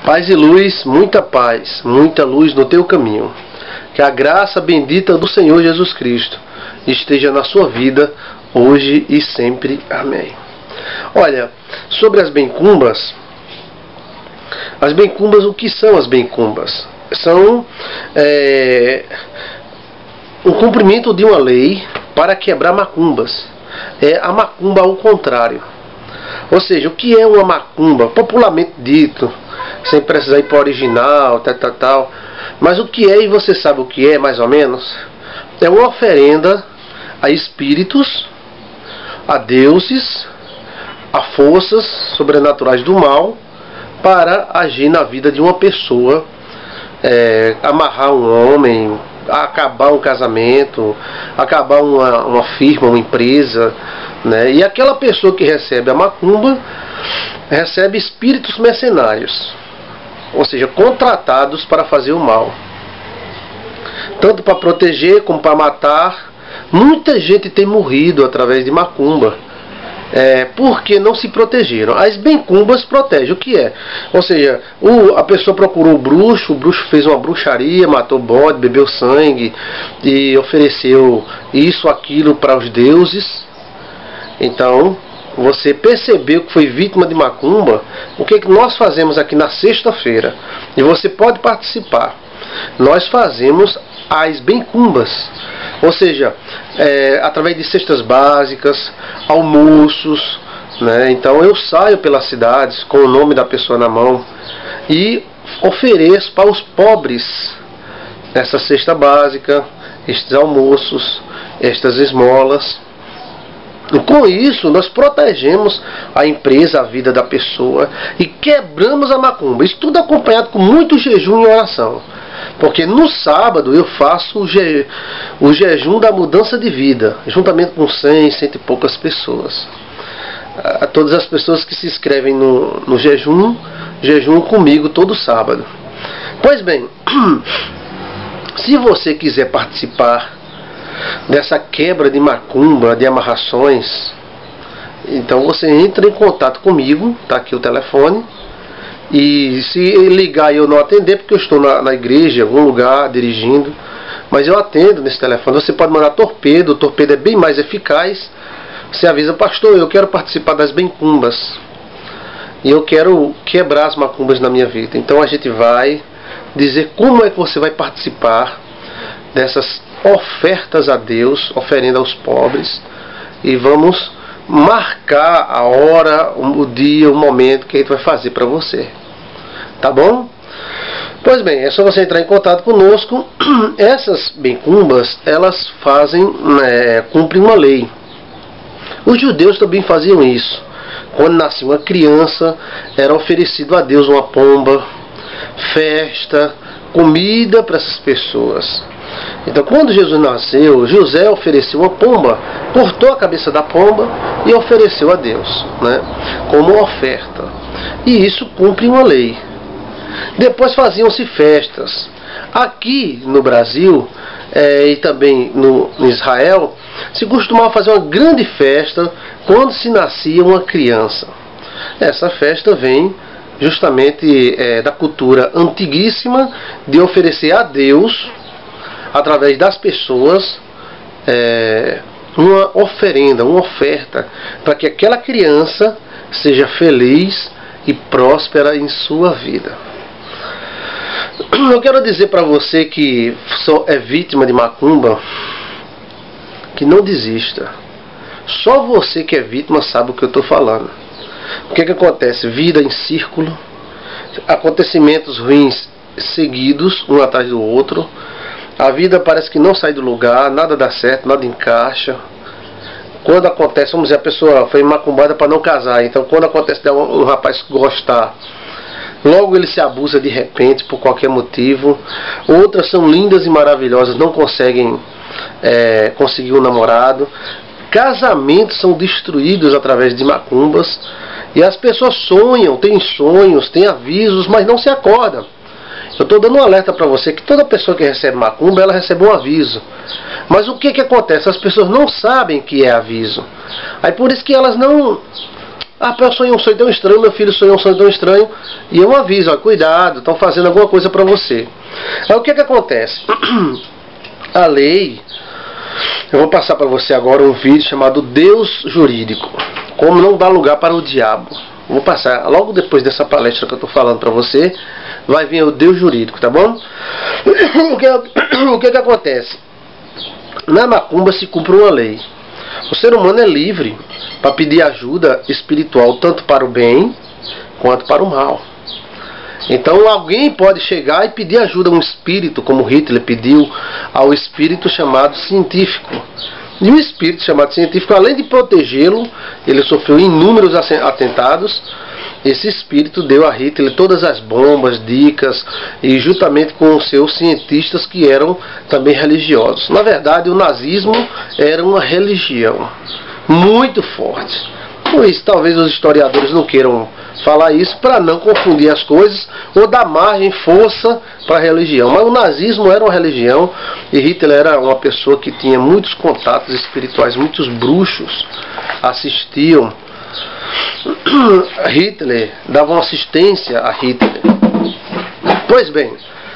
Paz e luz, muita luz no teu caminho. Que a graça bendita do Senhor Jesus Cristo esteja na sua vida, hoje e sempre. Amém. Olha, sobre as bencumbas, o que são as bencumbas? São o cumprimento de uma lei para quebrar macumbas. É a macumba ao contrário. Ou seja, o que é uma macumba? Popularmente dito, sem precisar ir para o original, tal. Mas o que é, e você sabe o que é mais ou menos? É uma oferenda a espíritos, a deuses, a forças sobrenaturais do mal, para agir na vida de uma pessoa, amarrar um homem, acabar um casamento, acabar uma firma, uma empresa, né? E aquela pessoa que recebe a macumba recebe espíritos mercenários, ou seja, contratados para fazer o mal, tanto para proteger como para matar. Muita gente tem morrido através de macumba, porque não se protegeram. As bencumbas protegem. O que é? Ou seja, a pessoa procurou o bruxo fez uma bruxaria, matou bode, bebeu sangue e ofereceu isso, aquilo para os deuses. Então, você percebeu que foi vítima de macumba. O que nós fazemos aqui na sexta-feira? E você pode participar. Nós fazemos as bencumbas, ou seja, através de cestas básicas, almoços, né? Então eu saio pelas cidades com o nome da pessoa na mão e ofereço para os pobres essa cesta básica, estes almoços, estas esmolas. E com isso nós protegemos a empresa, a vida da pessoa e quebramos a macumba. Isso tudo acompanhado com muito jejum e oração. Porque no sábado eu faço o jejum da mudança de vida, juntamente com 100 e poucas pessoas. A todas as pessoas que se inscrevem no jejum comigo todo sábado. Pois bem, se você quiser participar dessa quebra de macumba, de amarrações, então você entra em contato comigo, está aqui o telefone. E se ligar e eu não atender, porque eu estou na igreja, em algum lugar, dirigindo, mas eu atendo nesse telefone. Você pode mandar torpedo, o torpedo é bem mais eficaz. Você avisa: pastor, eu quero participar das bencumbas e eu quero quebrar as macumbas na minha vida. Então a gente vai dizer como é que você vai participar dessas ofertas a Deus, oferenda aos pobres, e vamos marcar a hora, o dia, o momento que a gente vai fazer para você. Tá bom? Pois bem, é só você entrar em contato conosco. Essas bencumbas, elas cumprem uma lei. Os judeus também faziam isso. Quando nascia uma criança, era oferecido a Deus uma pomba, festa, comida para essas pessoas. Então, quando Jesus nasceu, José ofereceu uma pomba, cortou a cabeça da pomba e ofereceu a Deus, né, como oferta. E isso cumpre uma lei. Depois faziam-se festas. Aqui no Brasil e também no Israel, se costumava fazer uma grande festa quando se nascia uma criança. Essa festa vem justamente da cultura antiguíssima de oferecer a Deus, através das pessoas, uma oferenda, uma oferta, para que aquela criança seja feliz e próspera em sua vida. Eu quero dizer para você que é vítima de macumba, que não desista. Só você que é vítima sabe o que eu estou falando. O que acontece? Vida em círculo, acontecimentos ruins seguidos, um atrás do outro. A vida parece que não sai do lugar, nada dá certo, nada encaixa. Quando acontece, vamos dizer, a pessoa foi macumbada para não casar, então quando acontece de um rapaz gostar, logo ele se abusa de repente, por qualquer motivo. Outras são lindas e maravilhosas, não conseguem conseguir um namorado. Casamentos são destruídos através de macumbas. E as pessoas sonham, têm sonhos, têm avisos, mas não se acordam. Eu estou dando um alerta para você que toda pessoa que recebe macumba, ela recebe um aviso. Mas o que acontece? As pessoas não sabem que é aviso. Aí por isso que elas não Ah, eu sonhei um sonho tão estranho, meu filho sonhou um sonho tão estranho. E eu aviso, ó, cuidado, estão fazendo alguma coisa para você. Aí o que acontece? A lei, eu vou passar para você agora um vídeo chamado Deus Jurídico. Como não dar lugar para o diabo. Vou passar, logo depois dessa palestra que eu estou falando para você, vai vir o Deus Jurídico, tá bom? O que acontece? Na macumba se cumpre uma lei. O ser humano é livre para pedir ajuda espiritual tanto para o bem quanto para o mal. Então alguém pode chegar e pedir ajuda a um espírito, como Hitler pediu ao espírito chamado científico. E o espírito chamado científico, além de protegê-lo, ele sofreu inúmeros atentados. Esse espírito deu a Hitler todas as bombas, dicas, e juntamente com os seus cientistas que eram também religiosos. Na verdade, o nazismo era uma religião muito forte. Por isso, talvez os historiadores não queiram falar isso para não confundir as coisas ou dar margem, força para a religião. Mas o nazismo era uma religião e Hitler era uma pessoa que tinha muitos contatos espirituais, muitos bruxos assistiam Hitler, davam assistência a Hitler. Pois bem,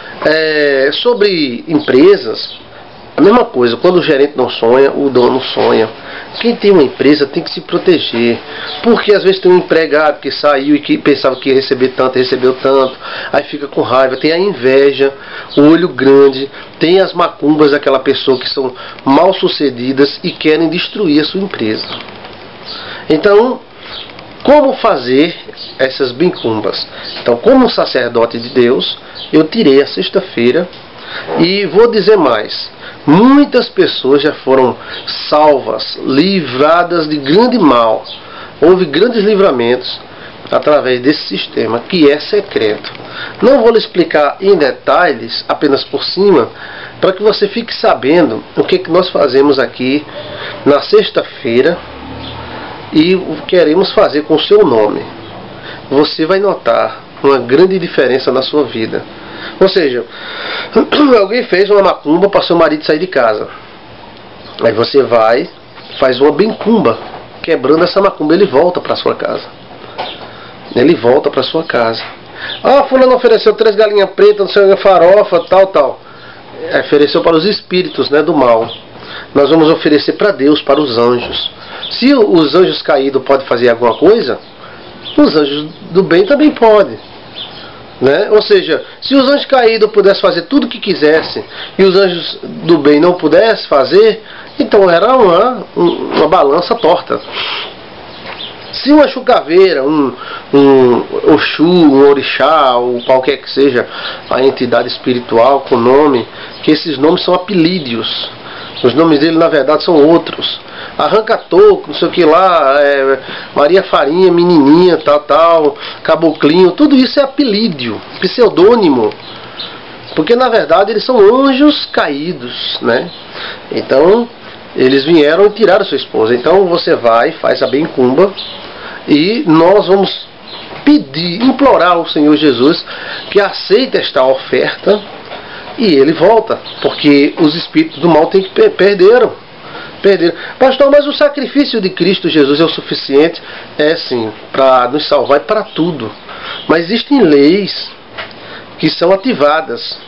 sobre empresas, a mesma coisa. Quando o gerente não sonha, o dono sonha. Quem tem uma empresa tem que se proteger, porque às vezes tem um empregado que saiu e que pensava que ia receber tanto, recebeu tanto, aí fica com raiva, tem a inveja, o olho grande, tem as macumbas daquela pessoa que são mal sucedidas e querem destruir a sua empresa. Então, como fazer essas bincumbas? Então, como sacerdote de Deus, eu tirei a sexta-feira e vou dizer mais. Muitas pessoas já foram salvas, livradas de grande mal. Houve grandes livramentos através desse sistema, que é secreto. Não vou lhe explicar em detalhes, apenas por cima, para que você fique sabendo o que nós fazemos aqui na sexta-feira e queremos fazer com o seu nome. Você vai notar uma grande diferença na sua vida. Ou seja, alguém fez uma macumba para seu marido sair de casa. Aí você vai, faz uma bincumba, quebrando essa macumba, ele volta para sua casa. Ele volta para sua casa. Ah, fulano ofereceu 3 galinhas pretas, não sei o que, farofa, tal. Ofereceu para os espíritos, né, do mal. Nós vamos oferecer para Deus, para os anjos. Se os anjos caídos podem fazer alguma coisa, os anjos do bem também podem. Né? Ou seja, se os anjos caídos pudessem fazer tudo o que quisessem e os anjos do bem não pudessem fazer, então era uma balança torta. Se uma chucaveira, um Oxu, um Orixá, ou qualquer que seja a entidade espiritual com nome, que esses nomes são apelídios, os nomes dele na verdade são outros. Arranca-toco, não sei o que lá, Maria Farinha, menininha, tal, caboclinho, tudo isso é apelídio, pseudônimo, porque na verdade eles são anjos caídos, né? Então eles vieram e tiraram sua esposa. Então você vai, faz a bincumba e nós vamos pedir, implorar ao Senhor Jesus que aceite esta oferta e ele volta, porque os espíritos do mal perderam. Pastor, mas o sacrifício de Cristo Jesus é o suficiente? É sim, para nos salvar e para tudo. Mas existem leis que são ativadas.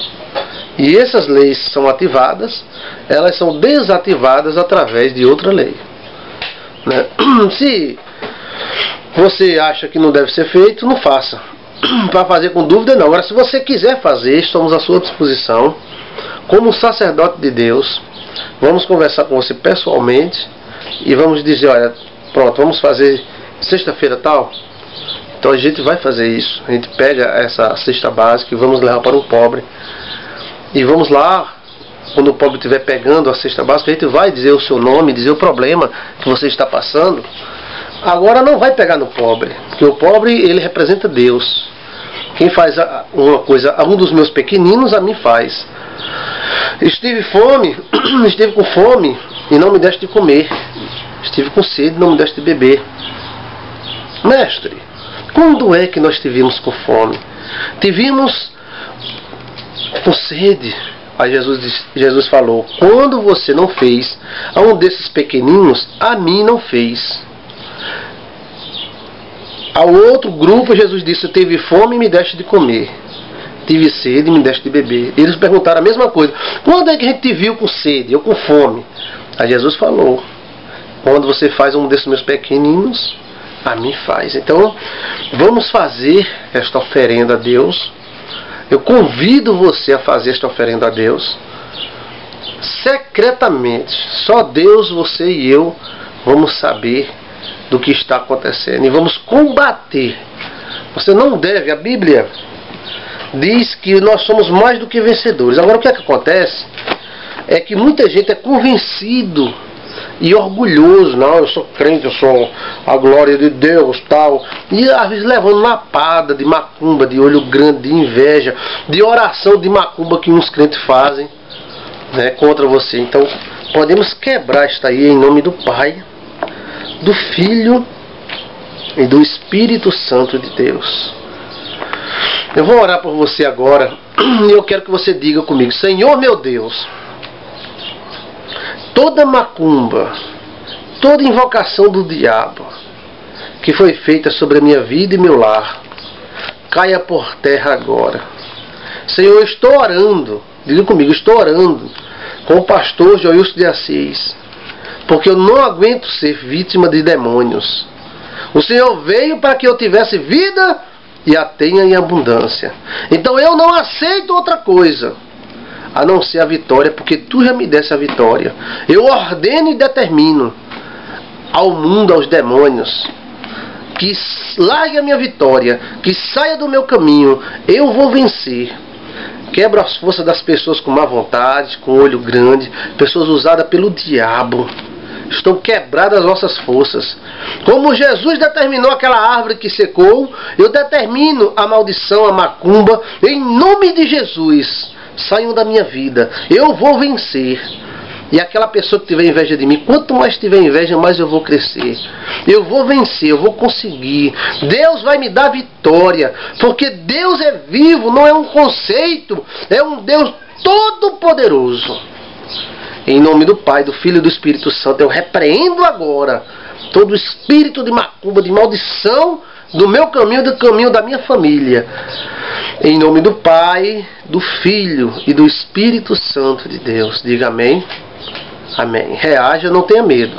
E essas leis são ativadas, elas são desativadas através de outra lei. Né? Se você acha que não deve ser feito, não faça. Para fazer com dúvida não. Agora, se você quiser fazer, estamos à sua disposição. Como sacerdote de Deus, vamos conversar com você pessoalmente e vamos dizer, olha, pronto, vamos fazer sexta-feira tal. Então a gente vai fazer isso. A gente pega essa cesta básica e vamos levar para um pobre. E vamos lá, quando o pobre estiver pegando a cesta básica, a gente vai dizer o seu nome, dizer o problema que você está passando. Agora não vai pegar no pobre, porque o pobre, ele representa Deus. Quem faz uma coisa a um dos meus pequeninos, a mim faz. Estive com fome e não me deste de comer. Estive com sede e não me deste de beber. Mestre, quando é que nós tivemos com fome? Tivemos com sede. Aí Jesus falou, quando você não fez a um desses pequeninos, a mim não fez. Ao outro grupo, Jesus disse: tive fome e me deste de comer. Tive sede e me deste de beber. Eles perguntaram a mesma coisa: quando é que a gente te viu com sede ou com fome? Aí Jesus falou: quando você faz um desses meus pequeninos, a mim faz. Então, vamos fazer esta oferenda a Deus. Eu convido você a fazer esta oferenda a Deus secretamente. Só Deus, você e eu vamos saber do que está acontecendo e vamos combater. Você não deve, a Bíblia diz que nós somos mais do que vencedores. Agora, o que é que acontece? É que muita gente é convencido e orgulhoso: não, eu sou crente, eu sou a glória de Deus, tal. E às vezes levando lapada de macumba, de olho grande, de inveja, de oração de macumba que uns crentes fazem, né, contra você. Então podemos quebrar isto aí em nome do Pai, do Filho e do Espírito Santo de Deus. Eu vou orar por você agora e eu quero que você diga comigo: Senhor meu Deus, toda macumba, toda invocação do diabo que foi feita sobre a minha vida e meu lar, caia por terra agora. Senhor, eu estou orando, diga comigo, estou orando com o pastor Joilson de Assis, porque eu não aguento ser vítima de demônios. O Senhor veio para que eu tivesse vida e a tenha em abundância. Então eu não aceito outra coisa a não ser a vitória, porque tu já me desse a vitória. Eu ordeno e determino ao mundo, aos demônios, que largue a minha vitória, que saia do meu caminho. Eu vou vencer. Quebra as forças das pessoas com má vontade, com olho grande, pessoas usadas pelo diabo. Estão quebradas as nossas forças. Como Jesus determinou aquela árvore que secou, eu determino a maldição, a macumba, em nome de Jesus. Saiam da minha vida. Eu vou vencer. E aquela pessoa que tiver inveja de mim, quanto mais tiver inveja, mais eu vou crescer. Eu vou vencer, eu vou conseguir. Deus vai me dar vitória. Porque Deus é vivo, não é um conceito. É um Deus todo-poderoso. Em nome do Pai, do Filho e do Espírito Santo, eu repreendo agora todo espírito de macumba, de maldição do meu caminho, do caminho da minha família. Em nome do Pai, do Filho e do Espírito Santo de Deus. Diga amém. Amém. Reaja, não tenha medo.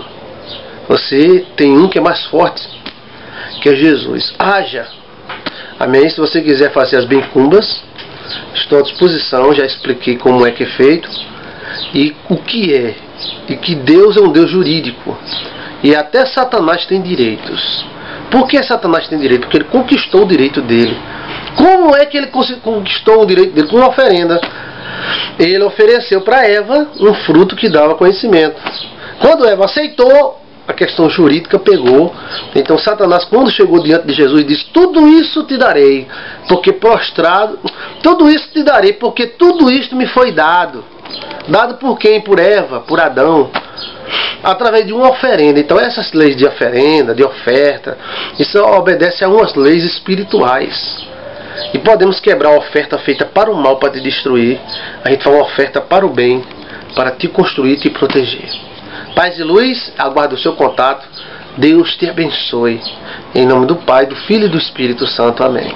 Você tem um que é mais forte, que é Jesus. Haja. Amém. Se você quiser fazer as bencumbas, estou à disposição. Já expliquei como é que é feito e o que é. E que Deus é um Deus jurídico. E até Satanás tem direitos. Por que Satanás tem direito? Porque ele conquistou o direito dele. Como é que ele conquistou o direito dele? Com uma oferenda. Ele ofereceu para Eva um fruto que dava conhecimento. Quando Eva aceitou, a questão jurídica pegou. Então Satanás, quando chegou diante de Jesus, disse: tudo isso te darei, porque prostrado, tudo isso te darei, porque tudo isto me foi dado. Dado por quem? Por Eva, por Adão, através de uma oferenda. Então essas leis de oferenda, de oferta, isso obedece a umas leis espirituais. E podemos quebrar a oferta feita para o mal, para te destruir. A gente faz uma oferta para o bem, para te construir e te proteger. Paz e luz, aguardo o seu contato. Deus te abençoe. Em nome do Pai, do Filho e do Espírito Santo. Amém.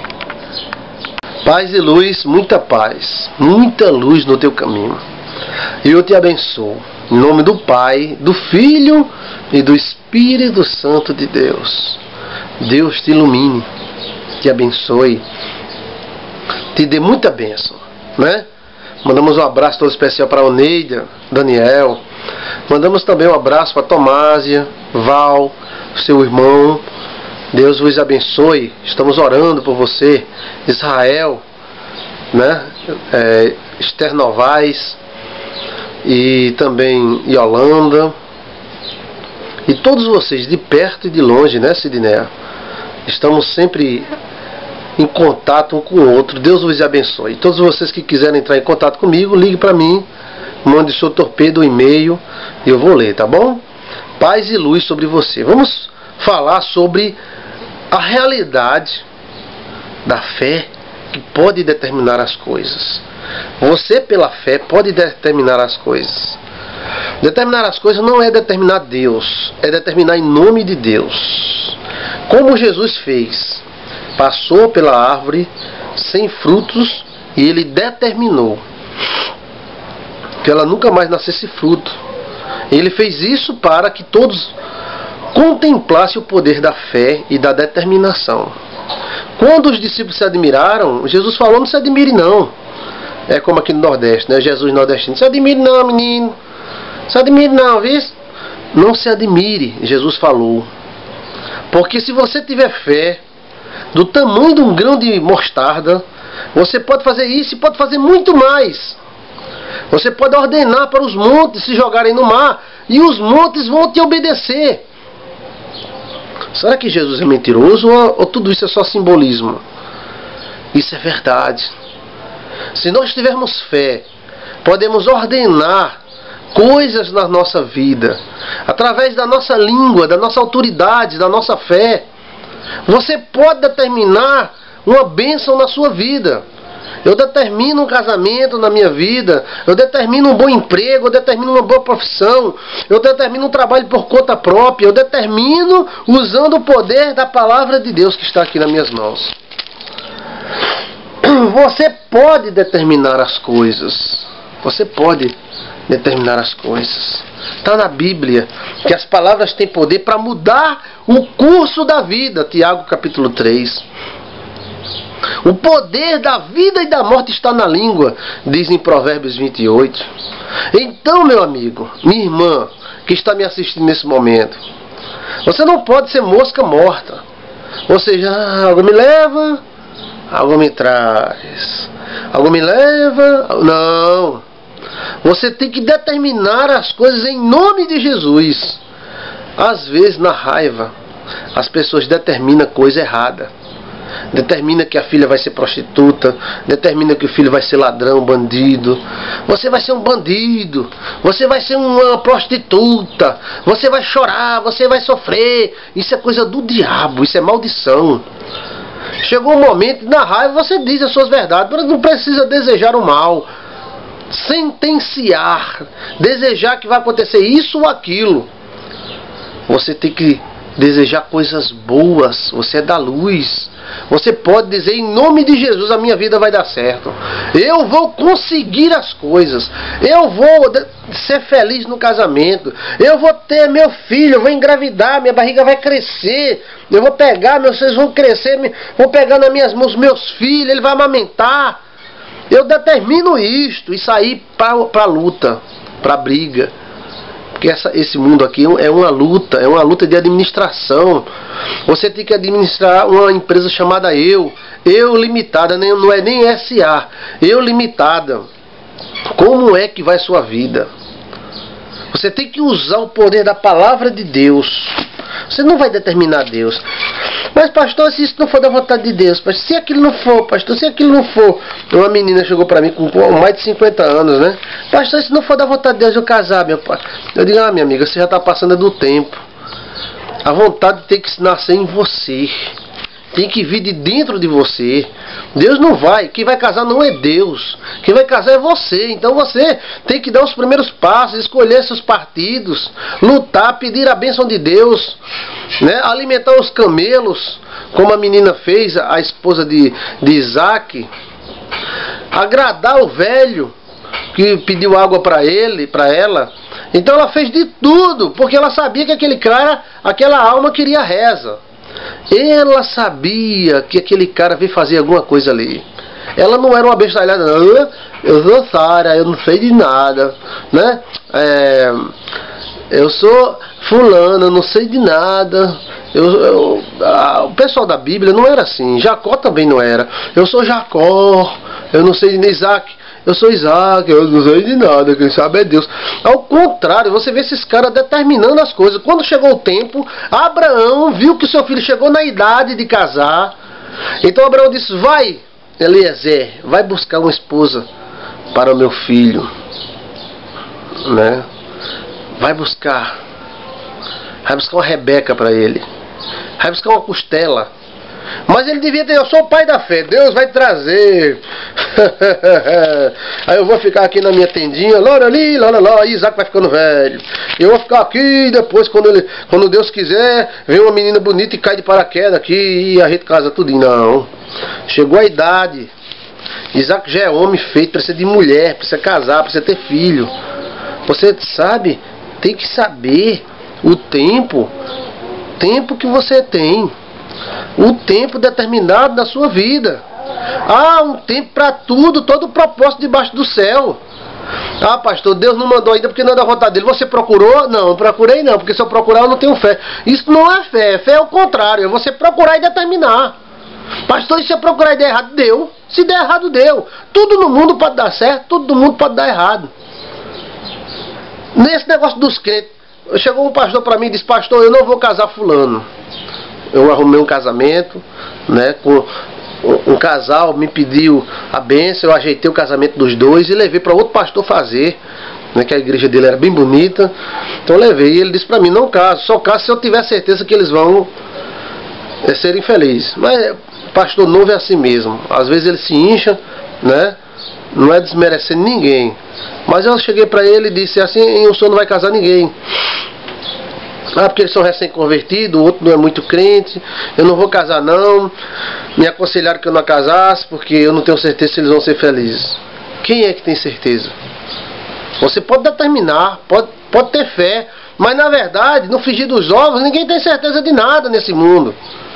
Paz e luz, muita paz, muita luz no teu caminho. E eu te abençoo. Em nome do Pai, do Filho e do Espírito Santo de Deus. Deus te ilumine, te abençoe, te dê muita bênção, né? Mandamos um abraço todo especial para o Neida, Daniel. Mandamos também um abraço para Tomásia, Val, seu irmão. Deus vos abençoe. Estamos orando por você. Israel, né? Esther Novaes e também Yolanda. E todos vocês, de perto e de longe, né, Sidneia? Estamos sempre em contato um com o outro. Deus vos abençoe. Todos vocês que quiserem entrar em contato comigo, ligue para mim, mande seu torpedo, e-mail, e eu vou ler, tá bom? Paz e luz sobre você. Vamos falar sobre a realidade da fé que pode determinar as coisas. Você, pela fé, pode determinar as coisas. Determinar as coisas não é determinar Deus, é determinar em nome de Deus. Como Jesus fez, passou pela árvore sem frutos e ele determinou que ela nunca mais nascesse fruto. Ele fez isso para que todos contemplassem o poder da fé e da determinação. Quando os discípulos se admiraram, Jesus falou: não se admire não. É como aqui no Nordeste, né? Jesus nordestino: não se admire não, menino. Não se admire não, viu? Não se admire, Jesus falou. Porque se você tiver fé do tamanho de um grão de mostarda, você pode fazer isso e pode fazer muito mais. Você pode ordenar para os montes se jogarem no mar e os montes vão te obedecer. Será que Jesus é mentiroso ou tudo isso é só simbolismo? Isso é verdade. Se nós tivermos fé, podemos ordenar coisas na nossa vida, através da nossa língua, da nossa autoridade, da nossa fé. Você pode determinar uma bênção na sua vida. Eu determino um casamento na minha vida, eu determino um bom emprego, eu determino uma boa profissão, eu determino um trabalho por conta própria, eu determino usando o poder da palavra de Deus que está aqui nas minhas mãos. Você pode determinar as coisas. Você pode determinar as coisas. Está na Bíblia que as palavras têm poder para mudar o curso da vida. Tiago capítulo 3. O poder da vida e da morte está na língua, diz em Provérbios 28. Então, meu amigo, minha irmã, que está me assistindo nesse momento, você não pode ser mosca morta. Ou seja, algo me leva, algo me traz. Algo me leva, não. Você tem que determinar as coisas em nome de Jesus. Às vezes, na raiva, as pessoas determinam coisa errada. Determina que a filha vai ser prostituta, determina que o filho vai ser ladrão, bandido. Você vai ser um bandido, você vai ser uma prostituta, você vai chorar, você vai sofrer. Isso é coisa do diabo, isso é maldição. Chegou um momento, na raiva você diz as suas verdades, mas não precisa desejar o mal, sentenciar, desejar que vai acontecer isso ou aquilo. Você tem que desejar coisas boas. Você é da luz. Você pode dizer: em nome de Jesus a minha vida vai dar certo, eu vou conseguir as coisas, eu vou ser feliz no casamento, eu vou ter meu filho, eu vou engravidar, minha barriga vai crescer, eu vou pegar, vocês vão crescer, vou pegar nas minhas mãos meus filhos, ele vai amamentar. Eu determino isto e sair para a luta, para a briga. Porque esse mundo aqui é uma luta de administração. Você tem que administrar uma empresa chamada Eu Limitada, não é nem SA, Eu Limitada. Como é que vai sua vida? Você tem que usar o poder da palavra de Deus. Você não vai determinar Deus. Mas pastor, se isso não for da vontade de Deus, pastor, se aquilo não for, pastor, se aquilo não for. Uma menina chegou para mim com mais de 50 anos, né? Pastor, se não for da vontade de Deus eu casar, meu pai. Eu digo: minha amiga, você já está passando do tempo. A vontade tem que nascer em você. Tem que vir de dentro de você. Deus não vai. Quem vai casar não é Deus. Quem vai casar é você. Então você tem que dar os primeiros passos, escolher seus partidos, lutar, pedir a bênção de Deus, né? Alimentar os camelos, como a menina fez, a esposa de Isaac. Agradar o velho que pediu água para ela. Então ela fez de tudo, porque ela sabia que aquele cara, aquela alma queria reza. Ela sabia que aquele cara veio fazer alguma coisa ali. Ela não era uma bestalhada, não. Eu sou Sara, eu não sei de nada, né? Eu sou fulano, eu não sei de nada. O pessoal da Bíblia não era assim. Jacó também não era. Eu sou Jacó, eu não sei de Isaac. Eu sou Isaac, eu não sei de nada, quem sabe é Deus. Ao contrário, você vê esses caras determinando as coisas. Quando chegou o tempo, Abraão viu que seu filho chegou na idade de casar. Então Abraão disse: vai, Eliezer, vai buscar uma esposa para o meu filho, né? Vai buscar uma Rebeca para ele, vai buscar uma costela, Mas ele devia ter, eu sou o pai da fé, Deus vai trazer. Aí eu vou ficar aqui na minha tendinha, lá ali, lá, Isaac vai ficando velho. Eu vou ficar aqui e depois, quando Deus quiser, vem uma menina bonita e cai de paraquedas aqui e a gente casa tudo. Não. Chegou a idade. Isaac já é homem feito, precisa de mulher, precisa casar, precisa ter filho. Você sabe, tem que saber o tempo que você tem. O tempo determinado da sua vida. Há um tempo para tudo, todo propósito debaixo do céu. Ah, pastor, Deus não mandou ainda porque não é da vontade dele. Você procurou? Não, procurei não, porque se eu procurar eu não tenho fé. Isso não é fé, fé é o contrário, é você procurar e determinar. Pastor, e se eu procurar e der errado? Deu. Se der errado, deu. Tudo no mundo pode dar certo, tudo no mundo pode dar errado. Nesse negócio dos crentes, chegou um pastor para mim e disse: pastor, eu não vou casar fulano. Eu arrumei um casamento, né, com um casal, me pediu a bênção, eu ajeitei o casamento dos dois e levei para outro pastor fazer, né, que a igreja dele era bem bonita. Então eu levei, e ele disse para mim: não caso, só caso se eu tiver certeza que eles vão ser infelizes. Mas pastor novo é assim mesmo, às vezes ele se incha, né, não é desmerecendo ninguém. Mas eu cheguei para ele e disse assim: o senhor não vai casar ninguém. Ah, porque eles são recém-convertidos, o outro não é muito crente, eu não vou casar não. Me aconselharam que eu não casasse, porque eu não tenho certeza se eles vão ser felizes. Quem é que tem certeza? Você pode determinar, pode ter fé, mas na verdade, no frigir dos ovos, ninguém tem certeza de nada nesse mundo.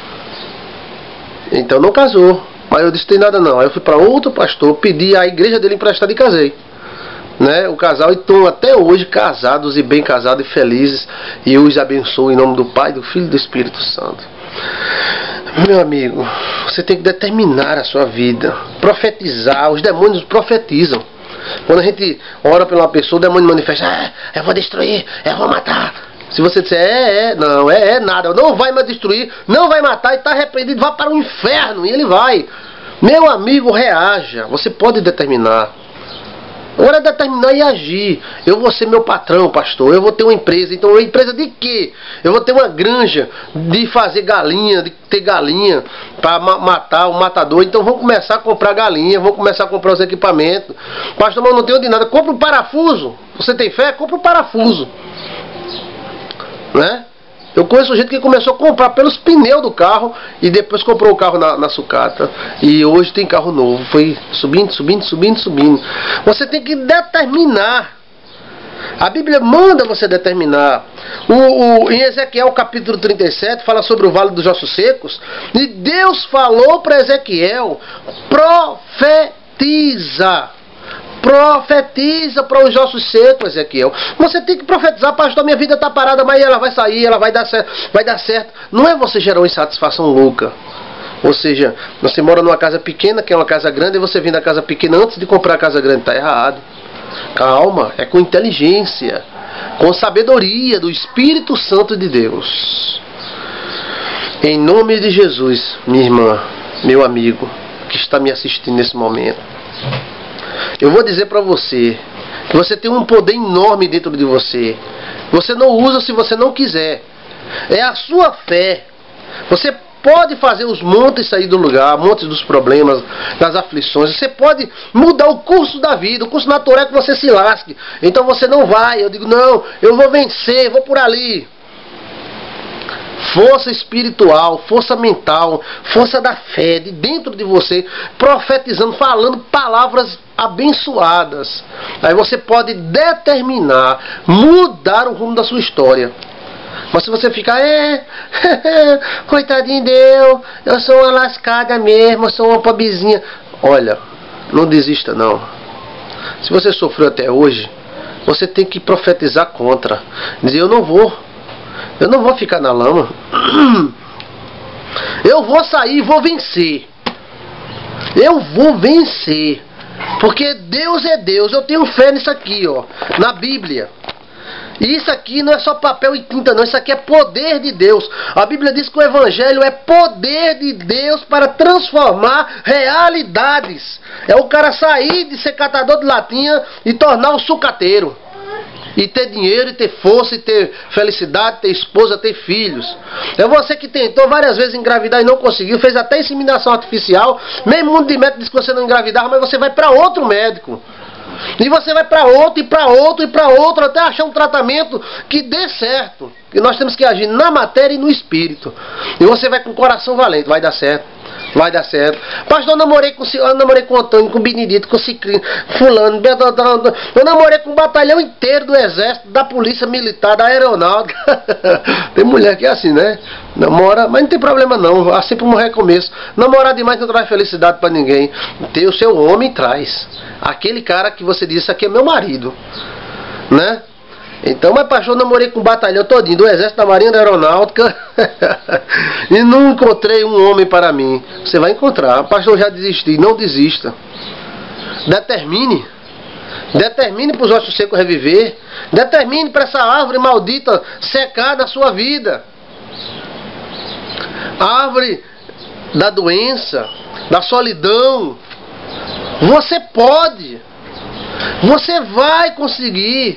Então não casou. Mas eu disse: tem nada não. Aí eu fui para outro pastor, pedi a igreja dele emprestada e casei. Né, o casal, e estão até hoje casados e bem casados e felizes, e eu os abençoo em nome do Pai, do Filho e do Espírito Santo. Meu amigo, você tem que determinar a sua vida, profetizar. Os demônios profetizam. Quando a gente ora por uma pessoa, o demônio manifesta: eu vou destruir, eu vou matar. Se você disser não, nada, não vai me destruir, não vai matar, e está arrependido, vai para o inferno, e ele vai. Meu amigo, reaja. Você pode determinar. Agora é determinar e agir. Eu vou ser meu patrão, pastor. Eu vou ter uma empresa. Então, uma empresa de quê? Eu vou ter uma granja de fazer galinha, de ter galinha para matar o matador. Então, vamos começar a comprar galinha, vamos começar a comprar os equipamentos. Pastor, mas eu não tenho de nada. Compra um parafuso. Você tem fé? Compra um parafuso. Né? Eu conheço gente que começou a comprar pelos pneus do carro e depois comprou o carro na sucata. E hoje tem carro novo. Foi subindo. Você tem que determinar. A Bíblia manda você determinar. Em Ezequiel capítulo 37 fala sobre o vale dos ossos secos. E Deus falou para Ezequiel: profetiza. Profetiza para os ossos secos, Ezequiel. Você tem que profetizar: pastor, minha vida está parada, mas ela vai sair, ela vai dar certo. Não é você gerar uma insatisfação louca. Ou seja, você mora numa casa pequena, que é uma casa grande, e você vem da casa pequena antes de comprar a casa grande. Está errado. Calma, é com inteligência, com sabedoria do Espírito Santo de Deus. Em nome de Jesus, minha irmã, meu amigo, que está me assistindo nesse momento, eu vou dizer para você que você tem um poder enorme dentro de você. Você não usa se você não quiser. É a sua fé. Você pode fazer os montes sair do lugar, montes dos problemas, das aflições. Você pode mudar o curso da vida. O curso natural é que você se lasque. Então você não vai. Eu digo: não, eu vou vencer, vou por ali. Força espiritual, força mental, força da fé de dentro de você, profetizando, falando palavras abençoadas. Aí você pode determinar, mudar o rumo da sua história. Mas se você ficar: coitadinho de eu sou uma lascada mesmo, eu sou uma pobrezinha. Olha, não desista não. Se você sofreu até hoje, você tem que profetizar contra. Dizer: eu não vou ficar na lama. Eu vou sair e vou vencer. Eu vou vencer. Porque Deus é Deus. Eu tenho fé nisso aqui, ó, na Bíblia. E isso aqui não é só papel e tinta não. Isso aqui é poder de Deus. A Bíblia diz que o Evangelho é poder de Deus para transformar realidades. É o cara sair de ser catador de latinha e tornar um sucateiro. e ter dinheiro, e ter força, e ter felicidade, ter esposa, ter filhos. É você que tentou várias vezes engravidar e não conseguiu, fez até inseminação artificial, meio mundo de médico diz que você não engravidava, mas você vai para outro médico. E você vai para outro, e para outro, e para outro, até achar um tratamento que dê certo. E nós temos que agir na matéria e no espírito. E você vai com o coração valente, vai dar certo. Vai dar certo. Pastor, eu namorei com o Antônio, com o Benedito, com o Ciclino, fulano, eu namorei com o batalhão inteiro do exército, da polícia militar, da aeronáutica. Tem mulher que é assim, né? Namora, mas não tem problema não, assim como um recomeço. Namorar demais não traz felicidade pra ninguém. Ter o seu homem traz. Aquele cara que você disse, aqui é meu marido, né? Então, mas pastor, eu namorei com o batalhão todinho, do exército, da marinha, da aeronáutica, e não encontrei um homem para mim. Você vai encontrar. Pastor, eu já desisti. Não desista. Determine. Determine para os ossos secos reviver. Determine para essa árvore maldita secar da sua vida. A árvore da doença, da solidão. Você pode. Você vai conseguir.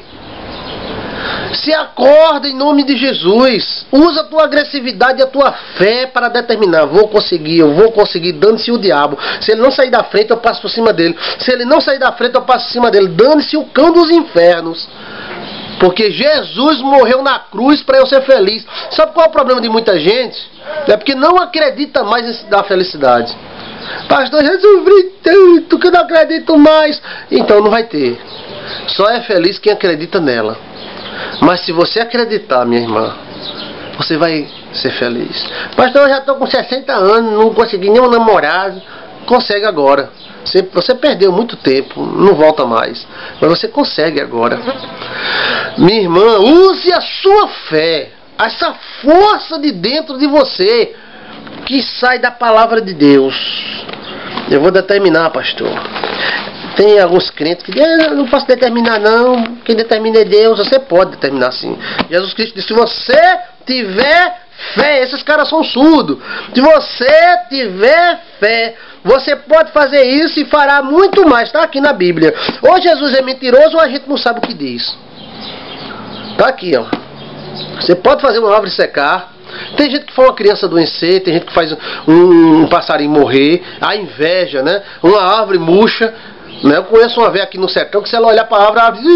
Se acorda em nome de Jesus. Usa a tua agressividade e a tua fé para determinar. Vou conseguir, eu vou conseguir, dane-se o diabo. Se ele não sair da frente, eu passo por cima dele. Se ele não sair da frente, eu passo por cima dele. Dane-se o cão dos infernos. Porque Jesus morreu na cruz para eu ser feliz. Sabe qual é o problema de muita gente? É porque não acredita mais na felicidade. Pastor, já sofri tanto que eu não acredito mais. Então não vai ter. Só é feliz quem acredita nela. Mas se você acreditar, minha irmã, você vai ser feliz. Pastor, eu já estou com 60 anos, não consegui nenhum namorado. Consegue agora. Você perdeu muito tempo, não volta mais. Mas você consegue agora. Minha irmã, use a sua fé, essa força de dentro de você, que sai da palavra de Deus. Eu vou determinar, pastor. Tem alguns crentes que dizem, eu não posso determinar não, quem determina é Deus. Você pode determinar sim. Jesus Cristo disse, se você tiver fé, esses caras são surdos. Se você tiver fé, você pode fazer isso e fará muito mais. Está aqui na Bíblia. Ou Jesus é mentiroso ou a gente não sabe o que diz. Está aqui, ó. Você pode fazer uma árvore secar. Tem gente que faz uma criança adoecer, tem gente que faz um passarinho morrer. A inveja, né? Uma árvore murcha. Eu conheço uma velha aqui no sertão que se ela olhar para a árvore,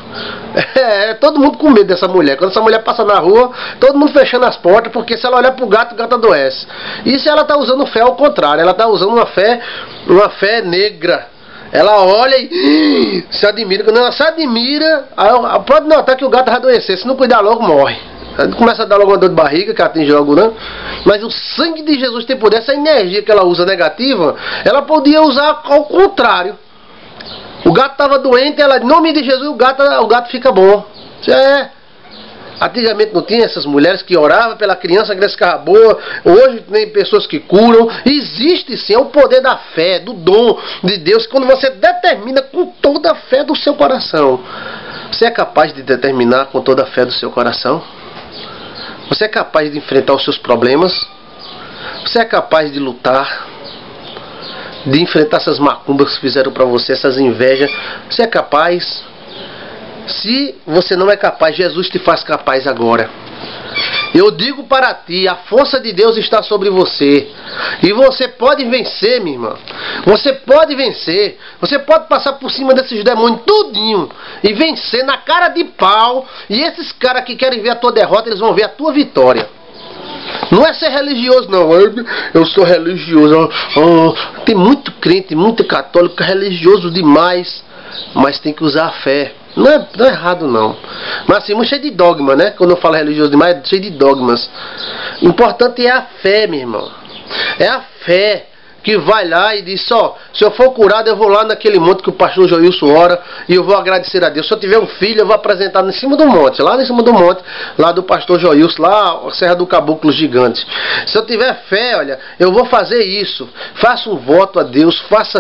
todo mundo com medo dessa mulher. Quando essa mulher passa na rua, todo mundo fechando as portas, porque se ela olhar para o gato adoece. E se ela está usando fé ao contrário, ela está usando uma fé negra. Ela olha e se admira. Quando ela se admira, pode notar que o gato vai adoecer. Se não cuidar logo, morre. Começa a dar logo uma dor de barriga, que atinge logo, né? Mas o sangue de Jesus tem poder. Essa energia que ela usa negativa, ela podia usar ao contrário. O gato estava doente, ela, em nome de Jesus, o gato fica bom. Antigamente não tinha essas mulheres que oravam pela criança, a criança ficava boa. Hoje tem pessoas que curam. Existe sim, é o poder da fé, do dom de Deus. Quando você determina com toda a fé do seu coração. Você é capaz de determinar com toda a fé do seu coração? Você é capaz de enfrentar os seus problemas? Você é capaz de lutar? De enfrentar essas macumbas que fizeram para você, essas invejas? Você é capaz? Se você não é capaz, Jesus te faz capaz agora. Eu digo para ti, a força de Deus está sobre você. E você pode vencer, minha irmã. Você pode vencer. Você pode passar por cima desses demônios tudinho e vencer na cara de pau. E esses caras que querem ver a tua derrota, eles vão ver a tua vitória. Não é ser religioso não. Eu sou religioso. Tem muito crente, muito católico religioso demais. Mas tem que usar a fé. Não é errado não. Mas assim, muito cheio de dogma, né? Quando eu falo religioso demais, é cheio de dogmas. O importante é a fé, meu irmão. É a fé que vai lá e diz, se eu for curado, eu vou lá naquele monte que o pastor Joilson ora e eu vou agradecer a Deus. Se eu tiver um filho, eu vou apresentar em cima do monte, lá em cima do monte, lá do pastor Joilson, lá a Serra do Caboclo Gigante. Se eu tiver fé, olha, eu vou fazer isso. Faça um voto a Deus, faça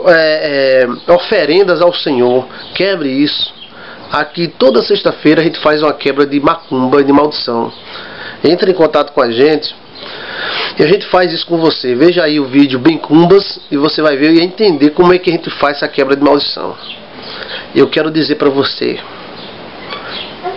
oferendas ao Senhor. Quebre isso. Aqui toda sexta-feira a gente faz uma quebra de macumba e de maldição. Entre em contato com a gente e a gente faz isso com você. Veja aí o vídeo Bem Cumbas e você vai ver e entender como é que a gente faz essa quebra de maldição. Eu quero dizer para você,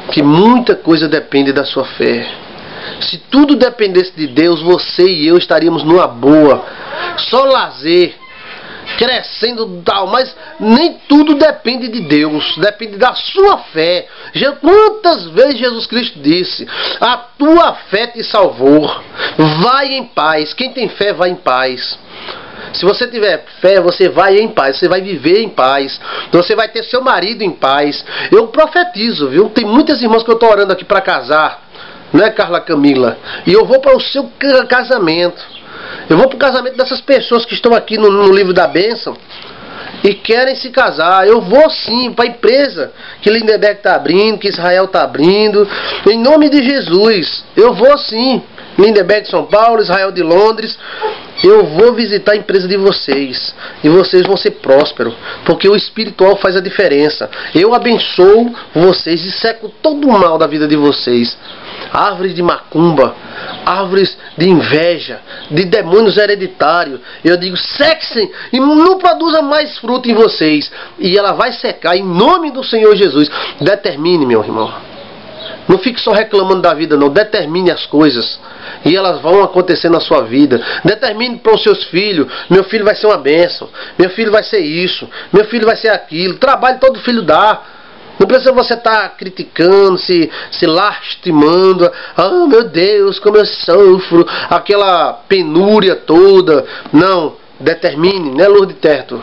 que muita coisa depende da sua fé. Se tudo dependesse de Deus, você e eu estaríamos numa boa, só lazer, crescendo tal, mas nem tudo depende de Deus, depende da sua fé. Quantas vezes Jesus Cristo disse: a tua fé te salvou, vai em paz. Quem tem fé vai em paz. Se você tiver fé, você vai em paz, você vai viver em paz, você vai ter seu marido em paz. Eu profetizo, viu? Tem muitas irmãs que eu estou orando aqui para casar, não é, Carla Camila? E eu vou para o seu casamento. Eu vou para o casamento dessas pessoas que estão aqui no livro da bênção e querem se casar. Eu vou sim para a empresa que Lindenberg está abrindo, que Israel está abrindo. Em nome de Jesus, eu vou sim. Lindenberg de São Paulo, Israel de Londres. Eu vou visitar a empresa de vocês e vocês vão ser prósperos, porque o espiritual faz a diferença. Eu abençoo vocês e seco todo o mal da vida de vocês. Árvores de macumba, árvores de inveja, de demônios hereditários, eu digo, sequem e não produza mais fruto em vocês, e ela vai secar em nome do Senhor Jesus. Determine, meu irmão, não fique só reclamando da vida não, determine as coisas e elas vão acontecer na sua vida. Determine para os seus filhos: meu filho vai ser uma bênção, meu filho vai ser isso, meu filho vai ser aquilo. Trabalho todo filho dá. Não precisa você estar criticando, se lastimando. Ah, meu Deus, como eu sofro, aquela penúria toda. Não, determine, né, Lourdes Terto?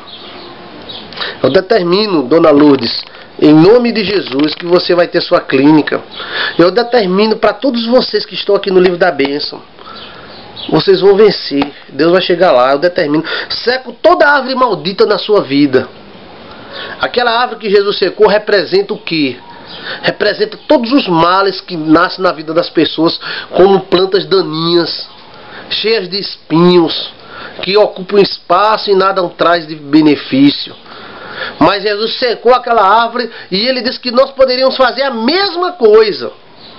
Eu determino, dona Lourdes, em nome de Jesus, que você vai ter sua clínica. Eu determino para todos vocês que estão aqui no livro da bênção: vocês vão vencer, Deus vai chegar lá. Eu determino, seco toda árvore maldita na sua vida. Aquela árvore que Jesus secou representa o quê? Representa todos os males que nascem na vida das pessoas, como plantas daninhas, cheias de espinhos, que ocupam espaço e nada traz de benefício. Mas Jesus secou aquela árvore e ele disse que nós poderíamos fazer a mesma coisa.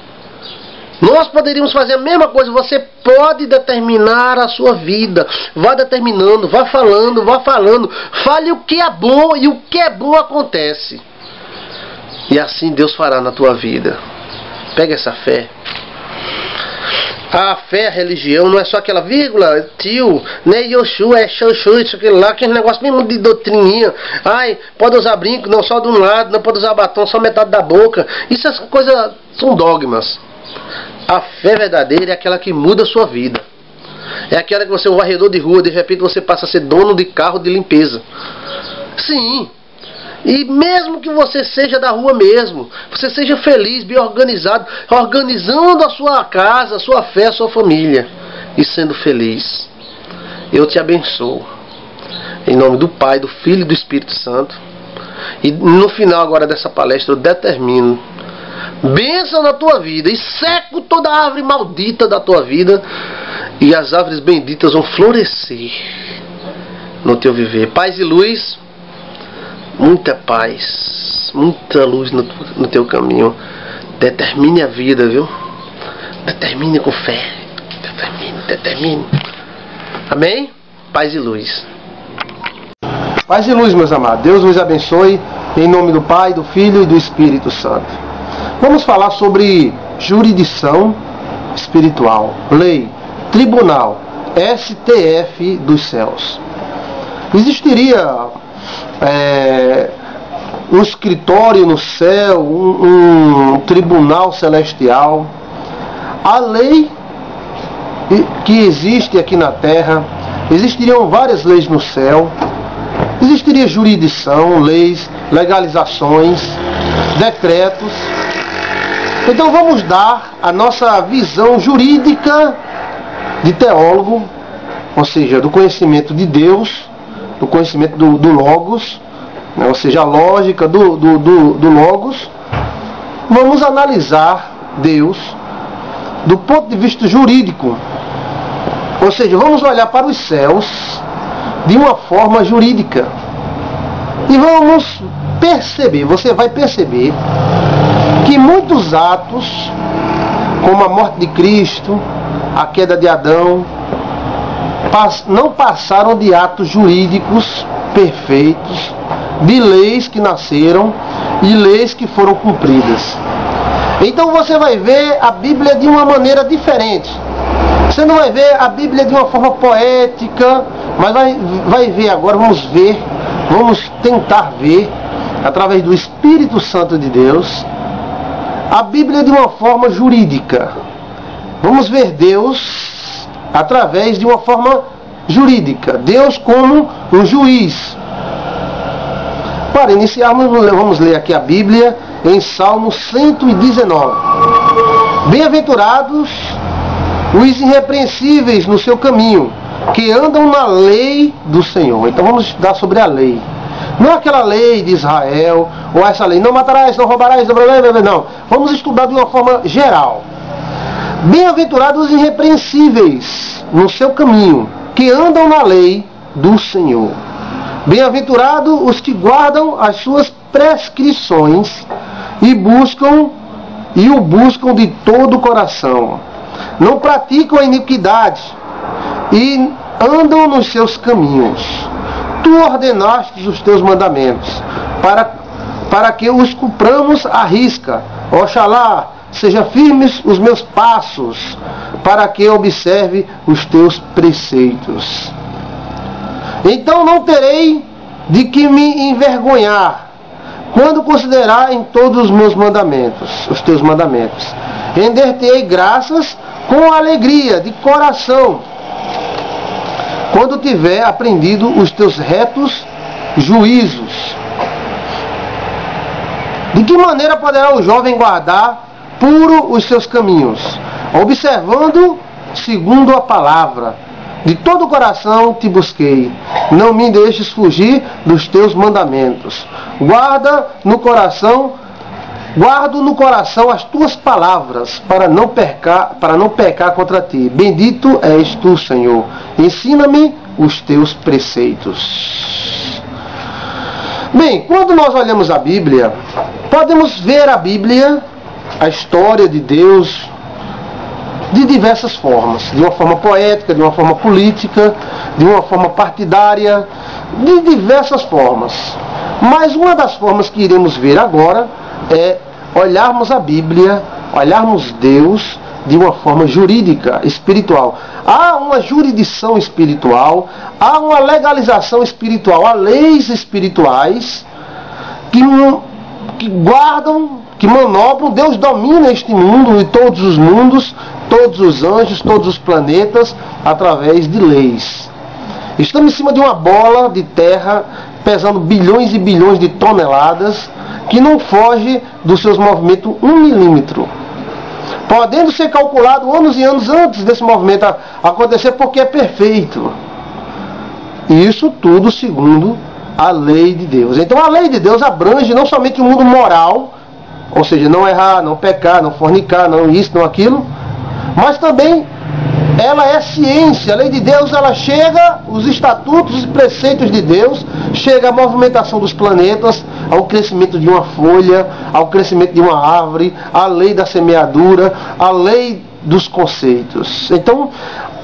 Nós poderíamos fazer a mesma coisa. Você pode determinar a sua vida. Vá determinando, vá falando, vá falando. Fale o que é bom e o que é bom acontece. E assim Deus fará na tua vida. Pega essa fé. A fé, a religião, não é só aquela vírgula, tio, né, Yoshua, é Xoxu, isso, aquilo lá, aquele negócio mesmo de doutrininha. Ai, pode usar brinco, não só de um lado, não pode usar batom, só metade da boca. Isso, essas coisas são dogmas. A fé verdadeira é aquela que muda a sua vida. É aquela que você é um varredor de rua, de repente você passa a ser dono de carro de limpeza. Sim. E mesmo que você seja da rua mesmo, você seja feliz, bem organizado, organizando a sua casa, a sua fé, a sua família, e sendo feliz. Eu te abençoo. Em nome do Pai, do Filho e do Espírito Santo. E no final agora dessa palestra eu determino: bênção na tua vida, e seco toda a árvore maldita da tua vida, e as árvores benditas vão florescer no teu viver. Paz e luz, muita paz, muita luz no teu caminho. Determine a vida, viu? Determine com fé. Determine. Amém? Paz e luz. Paz e luz, meus amados. Deus vos abençoe, em nome do Pai, do Filho e do Espírito Santo. Vamos falar sobre jurisdição espiritual, lei, tribunal, STF dos céus. Existiria um escritório no céu, um tribunal celestial. A lei que existe aqui na terra, existiriam várias leis no céu. Existiria jurisdição, leis, legalizações, decretos. Então vamos dar a nossa visão jurídica de teólogo, ou seja, do conhecimento de Deus, do conhecimento do Logos, né? Ou seja, a lógica do Logos. Vamos analisar Deus do ponto de vista jurídico, ou seja, vamos olhar para os céus de uma forma jurídica e vamos perceber, você vai perceber que muitos atos, como a morte de Cristo, a queda de Adão, não passaram de atos jurídicos perfeitos, de leis que nasceram e leis que foram cumpridas. Então você vai ver a Bíblia de uma maneira diferente. Você não vai ver a Bíblia de uma forma poética, mas vai ver agora, vamos tentar ver, através do Espírito Santo de Deus, a Bíblia de uma forma jurídica. Vamos ver Deus através de uma forma jurídica. Deus como um juiz. Para iniciarmos, vamos ler aqui a Bíblia em Salmo 119. Bem-aventurados os irrepreensíveis no seu caminho, que andam na lei do Senhor. Então vamos estudar sobre a lei. Não aquela lei de Israel, ou essa lei, não matarás, não roubarás, não. Vamos estudar de uma forma geral. Bem-aventurados os irrepreensíveis no seu caminho, que andam na lei do Senhor. Bem-aventurados os que guardam as suas prescrições e o buscam de todo o coração. Não praticam a iniquidade e andam nos seus caminhos. Tu ordenaste os teus mandamentos para que os cumpramos à risca. Oxalá seja firmes os meus passos, para que observe os teus preceitos. Então não terei de que me envergonhar, quando considerar em todos os meus mandamentos, os teus mandamentos. Render-te-ei graças com alegria de coração, quando tiver aprendido os teus retos juízos. De que maneira poderá o jovem guardar puro os seus caminhos? Observando segundo a palavra. De todo o coração te busquei. Não me deixes fugir dos teus mandamentos. Guardo no coração as tuas palavras, para não pecar contra ti. Bendito és tu, Senhor. Ensina-me os teus preceitos. Bem, quando nós olhamos a Bíblia, podemos ver a Bíblia, a história de Deus, de diversas formas. De uma forma poética, de uma forma política, de uma forma partidária, de diversas formas. Mas uma das formas que iremos ver agora é olharmos a Bíblia, olharmos Deus de uma forma jurídica, espiritual. Há uma jurisdição espiritual, há uma legalização espiritual, há leis espirituais que guardam, que manobram. Deus domina este mundo e todos os mundos, todos os anjos, todos os planetas, através de leis. Estamos em cima de uma bola de terra pesando bilhões e bilhões de toneladas, que não foge dos seus movimentos 1 milímetro, podendo ser calculado anos e anos antes desse movimento acontecer, porque é perfeito. E isso tudo segundo a lei de Deus. Então a lei de Deus abrange não somente o mundo moral, ou seja, não errar, não pecar, não fornicar, não isso, não aquilo, mas também ela é ciência. A lei de Deus, ela chega, os estatutos e preceitos de Deus, chega à movimentação dos planetas, ao crescimento de uma folha, ao crescimento de uma árvore, a lei da semeadura, a lei dos conceitos. Então,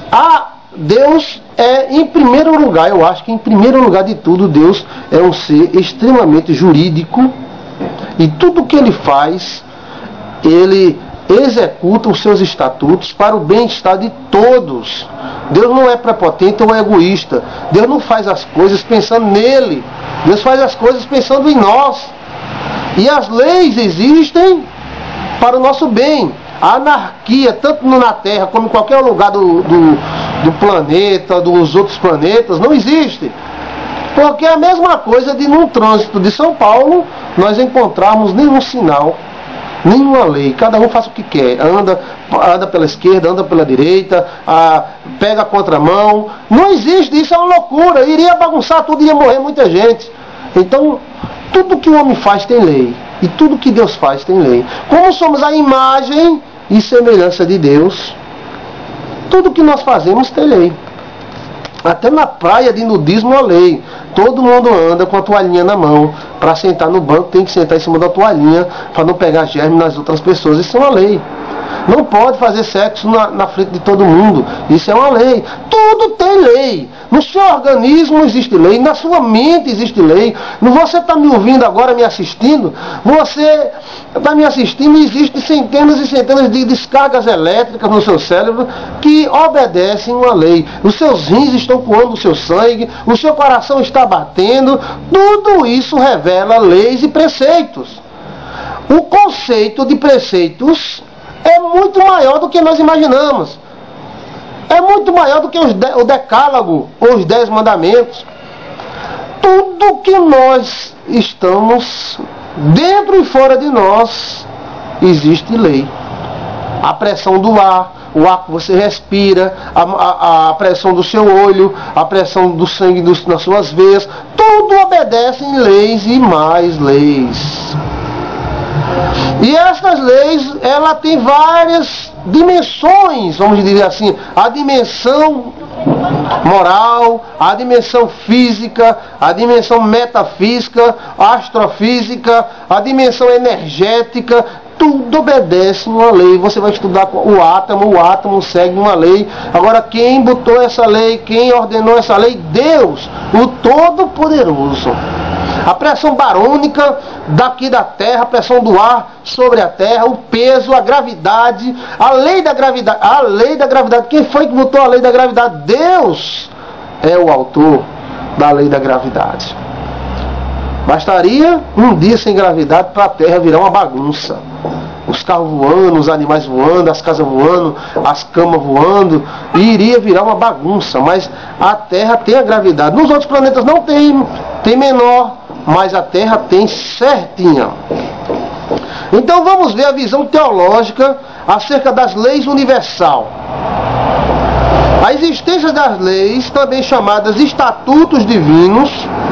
Deus é, em primeiro lugar, eu acho que em primeiro lugar de tudo, Deus é um ser extremamente jurídico, e tudo que ele faz, ele executa os seus estatutos para o bem-estar de todos. Deus não é prepotente ou egoísta. Deus não faz as coisas pensando nele. Deus faz as coisas pensando em nós. E as leis existem para o nosso bem. A anarquia, tanto na Terra como em qualquer lugar do planeta, dos outros planetas, não existe. Porque é a mesma coisa de num trânsito de São Paulo nós encontrarmos nenhum sinal, nenhuma lei. Cada um faz o que quer. Anda pela esquerda, anda pela direita, pega a contramão. Não existe, isso é uma loucura. Iria bagunçar tudo, iria morrer muita gente. Então, tudo que o homem faz tem lei. E tudo que Deus faz tem lei. Como somos a imagem e semelhança de Deus, tudo que nós fazemos tem lei. Até na praia de nudismo há lei. Todo mundo anda com a toalhinha na mão. Para sentar no banco tem que sentar em cima da toalhinha, para não pegar germe nas outras pessoas. Isso é uma lei. Não pode fazer sexo na frente de todo mundo. Isso é uma lei. Tudo tem lei. No seu organismo existe lei. Na sua mente existe lei. Você está me ouvindo agora, me assistindo. Você está me assistindo e existem centenas e centenas de descargas elétricas no seu cérebro que obedecem uma lei. Os seus rins estão coando o seu sangue. O seu coração está batendo. Tudo isso revela leis e preceitos. O conceito de preceitos é muito maior do que nós imaginamos. É muito maior do que o decálogo, ou os 10 mandamentos. Tudo que nós estamos, dentro e fora de nós, existe lei. A pressão do ar, o ar que você respira, a pressão do seu olho, a pressão do sangue nas suas veias, tudo obedece em leis e mais leis. E essas leis, ela tem várias dimensões, vamos dizer assim, a dimensão moral, a dimensão física, a dimensão metafísica, astrofísica, a dimensão energética, tudo obedece uma lei. Você vai estudar o átomo segue uma lei. Agora, quem botou essa lei, quem ordenou essa lei? Deus, o Todo-Poderoso. A pressão barônica daqui da Terra, a pressão do ar sobre a Terra, o peso, a gravidade, a lei da gravidade. A lei da gravidade. Quem foi que botou a lei da gravidade? Deus é o autor da lei da gravidade. Bastaria um dia sem gravidade para a Terra virar uma bagunça. Os carros voando, os animais voando, as casas voando, as camas voando, e iria virar uma bagunça. Mas a Terra tem a gravidade. Nos outros planetas não tem, tem menor, mas a Terra tem certinha. Então vamos ver a visão teológica acerca das leis universal. A existência das leis, também chamadas estatutos divinos,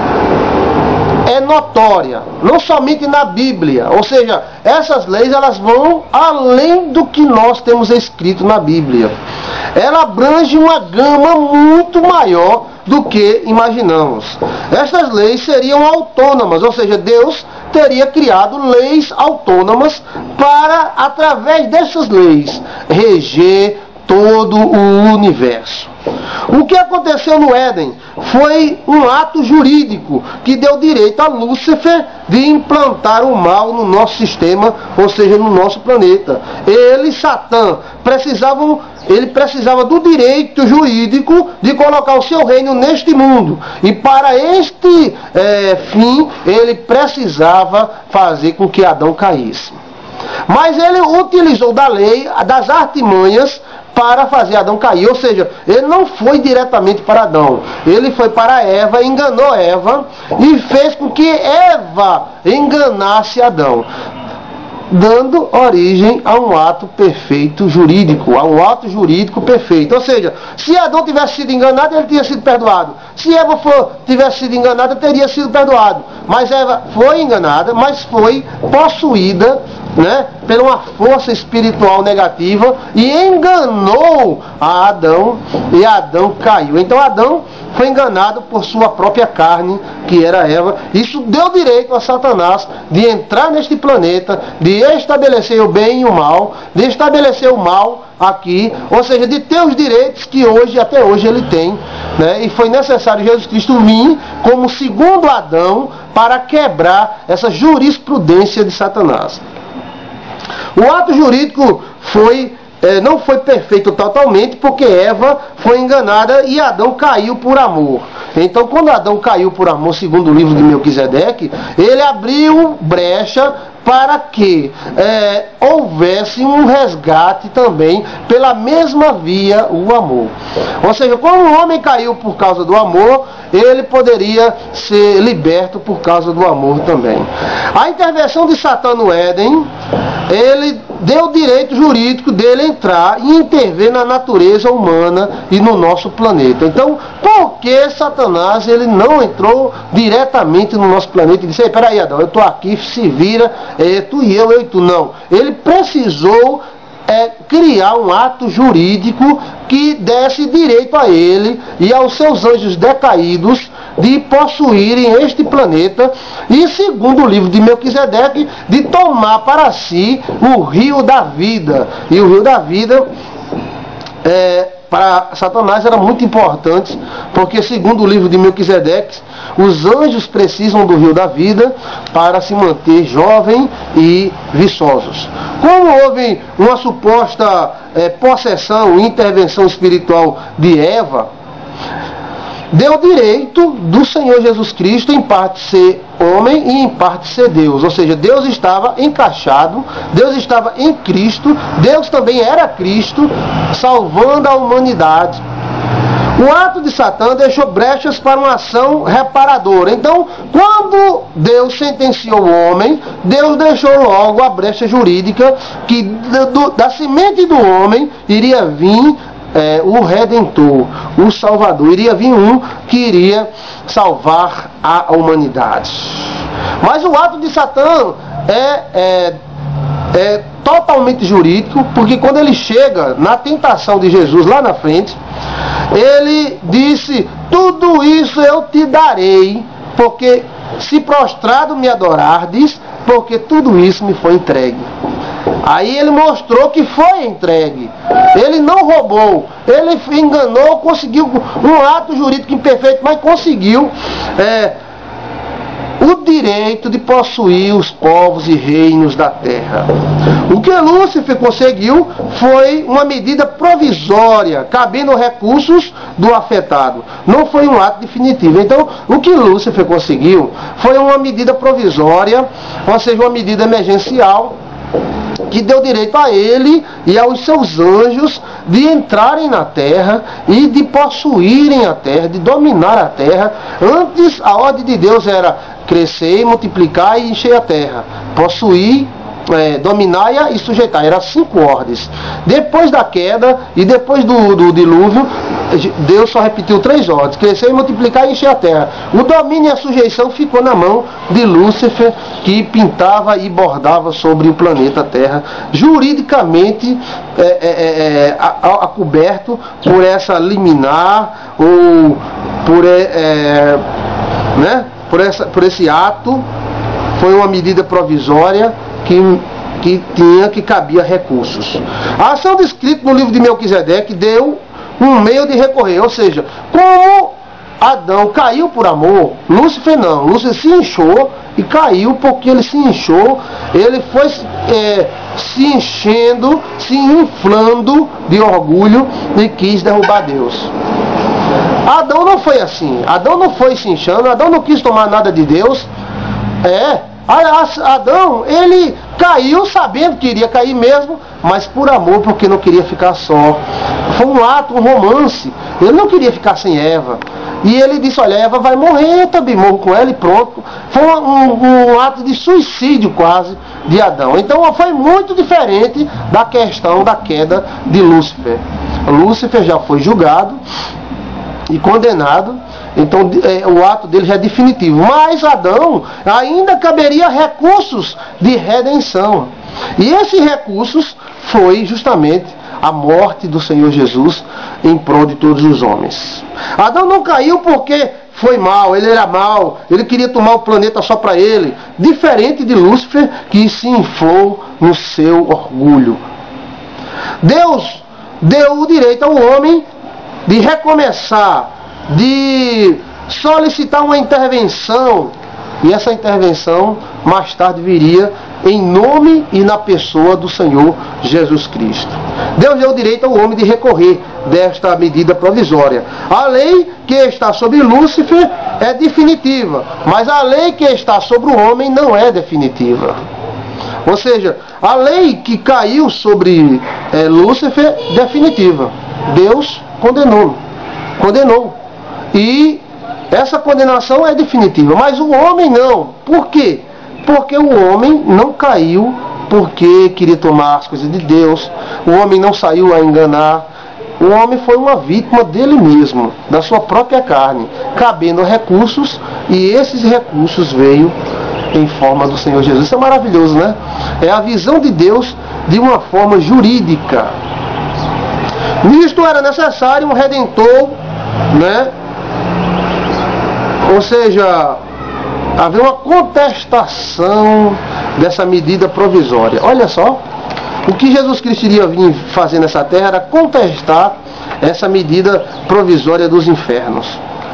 é notória, não somente na Bíblia. Ou seja, essas leis elas vão além do que nós temos escrito na Bíblia. Ela abrange uma gama muito maior do que imaginamos. Essas leis seriam autônomas, ou seja, Deus teria criado leis autônomas para, através dessas leis, reger todo o universo. O que aconteceu no Éden foi um ato jurídico que deu direito a Lúcifer de implantar o mal no nosso sistema, ou seja, no nosso planeta. Ele, Satã, precisava do direito jurídico de colocar o seu reino neste mundo. E para este fim, ele precisava fazer com que Adão caísse. Mas ele utilizou da lei, das artimanhas, para fazer Adão cair. Ou seja, ele não foi diretamente para Adão. Ele foi para Eva, enganou Eva e fez com que Eva enganasse Adão, dando origem a um ato perfeito jurídico, a um ato jurídico perfeito. Ou seja, se Adão tivesse sido enganado, ele teria sido perdoado. Se Eva tivesse sido enganada, teria sido perdoado. Mas Eva foi enganada, mas foi possuída, né, por uma força espiritual negativa e enganou a Adão, e Adão caiu. Então Adão foi enganado por sua própria carne, que era Eva. Isso deu direito a Satanás de entrar neste planeta, de estabelecer o bem e o mal, de estabelecer o mal aqui, ou seja, de ter os direitos que hoje, até hoje ele tem, né? E foi necessário Jesus Cristo vir como segundo Adão para quebrar essa jurisprudência de Satanás. O ato jurídico não foi perfeito totalmente, porque Eva foi enganada e Adão caiu por amor. Então, quando Adão caiu por amor, segundo o livro de Melquisedeque, ele abriu brecha para que houvesse um resgate também pela mesma via, o amor. Ou seja, quando o homem caiu por causa do amor, ele poderia ser liberto por causa do amor também. A intervenção de Satã no Éden, ele deu o direito jurídico dele entrar e intervir na natureza humana e no nosso planeta. Então, por que Satanás ele não entrou diretamente no nosso planeta e disse: peraí, Adão, eu estou aqui, se vira, tu e eu e tu? Não. Ele precisou criar um ato jurídico que desse direito a ele e aos seus anjos decaídos de possuírem este planeta e, segundo o livro de Melquisedeque, de tomar para si o rio da vida. E o rio da vida para Satanás era muito importante, porque, segundo o livro de Melquisedeque, os anjos precisam do rio da vida para se manter jovem e viçosos. Como houve uma suposta possessão e intervenção espiritual de Eva, deu direito do Senhor Jesus Cristo em parte ser homem e em parte ser Deus. Ou seja, Deus estava encaixado, Deus estava em Cristo, Deus também era Cristo, salvando a humanidade. O ato de Satã deixou brechas para uma ação reparadora. Então, quando Deus sentenciou o homem, Deus deixou logo a brecha jurídica que da semente do homem iria vir o Redentor, o Salvador. Iria vir um que iria salvar a humanidade. Mas o ato de Satã é totalmente jurídico, porque quando ele chega na tentação de Jesus lá na frente, ele disse: tudo isso eu te darei, porque se prostrado me adorardes, porque tudo isso me foi entregue. Aí ele mostrou que foi entregue. Ele não roubou, ele enganou, conseguiu um ato jurídico imperfeito, mas conseguiu o direito de possuir os povos e reinos da terra. O que Lúcifer conseguiu foi uma medida provisória, cabendo recursos do afetado. Não foi um ato definitivo. Então, o que Lúcifer conseguiu foi uma medida provisória, ou seja, uma medida emergencial, que deu direito a ele e aos seus anjos de entrarem na terra e de possuírem a terra, de dominar a terra. Antes, a ordem de Deus era crescer, multiplicar e encher a terra, possuir, dominar e sujeitar. Eram 5 ordens. Depois da queda e depois do dilúvio, Deus só repetiu 3 ordens: crescer, multiplicar e encher a terra. O domínio e a sujeição ficou na mão de Lúcifer, que pintava e bordava sobre o planeta Terra, juridicamente acoberto por essa liminar, ou por esse ato. Foi uma medida provisória que cabia recursos. A ação descrita no livro de Melquisedeque deu um meio de recorrer, ou seja, como Adão caiu por amor, Lúcifer não. Lúcifer se inchou e caiu porque ele se inchou, ele foi se enchendo, se inflando de orgulho e quis derrubar Deus. Adão não foi assim. Adão não foi se inchando, Adão não quis tomar nada de Deus. Adão, ele caiu sabendo que iria cair mesmo, mas por amor, porque não queria ficar só. Foi um ato, um romance. Ele não queria ficar sem Eva. E ele disse: olha, Eva vai morrer, eu também morro com ela e pronto. Foi um ato de suicídio quase de Adão. Então foi muito diferente da questão da queda de Lúcifer. Lúcifer já foi julgado e condenado. Então o ato dele já é definitivo. Mas Adão ainda caberia recursos de redenção. E esses recursos foi justamente a morte do Senhor Jesus em prol de todos os homens. Adão não caiu porque foi mal, ele era mal, ele queria tomar o planeta só para ele. Diferente de Lúcifer, que se inflou no seu orgulho. Deus deu o direito ao homem de recomeçar, de solicitar uma intervenção, e essa intervenção mais tarde viria em nome e na pessoa do Senhor Jesus Cristo. Deus deu o direito ao homem de recorrer desta medida provisória. A lei que está sobre Lúcifer é definitiva, mas a lei que está sobre o homem não é definitiva. Ou seja, a lei que caiu sobre Lúcifer é definitiva. Deus condenou. E essa condenação é definitiva, mas o homem não. Por quê? Porque o homem não caiu porque queria tomar as coisas de Deus. O homem não saiu a enganar. O homem foi uma vítima dele mesmo, da sua própria carne, cabendo recursos, e esses recursos veio em forma do Senhor Jesus. Isso é maravilhoso, né? É a visão de Deus de uma forma jurídica. Nisto era necessário um redentor, né? Ou seja, havia uma contestação dessa medida provisória. Olha só, o que Jesus Cristo iria vir fazer nessa terra era contestar essa medida provisória dos infernos.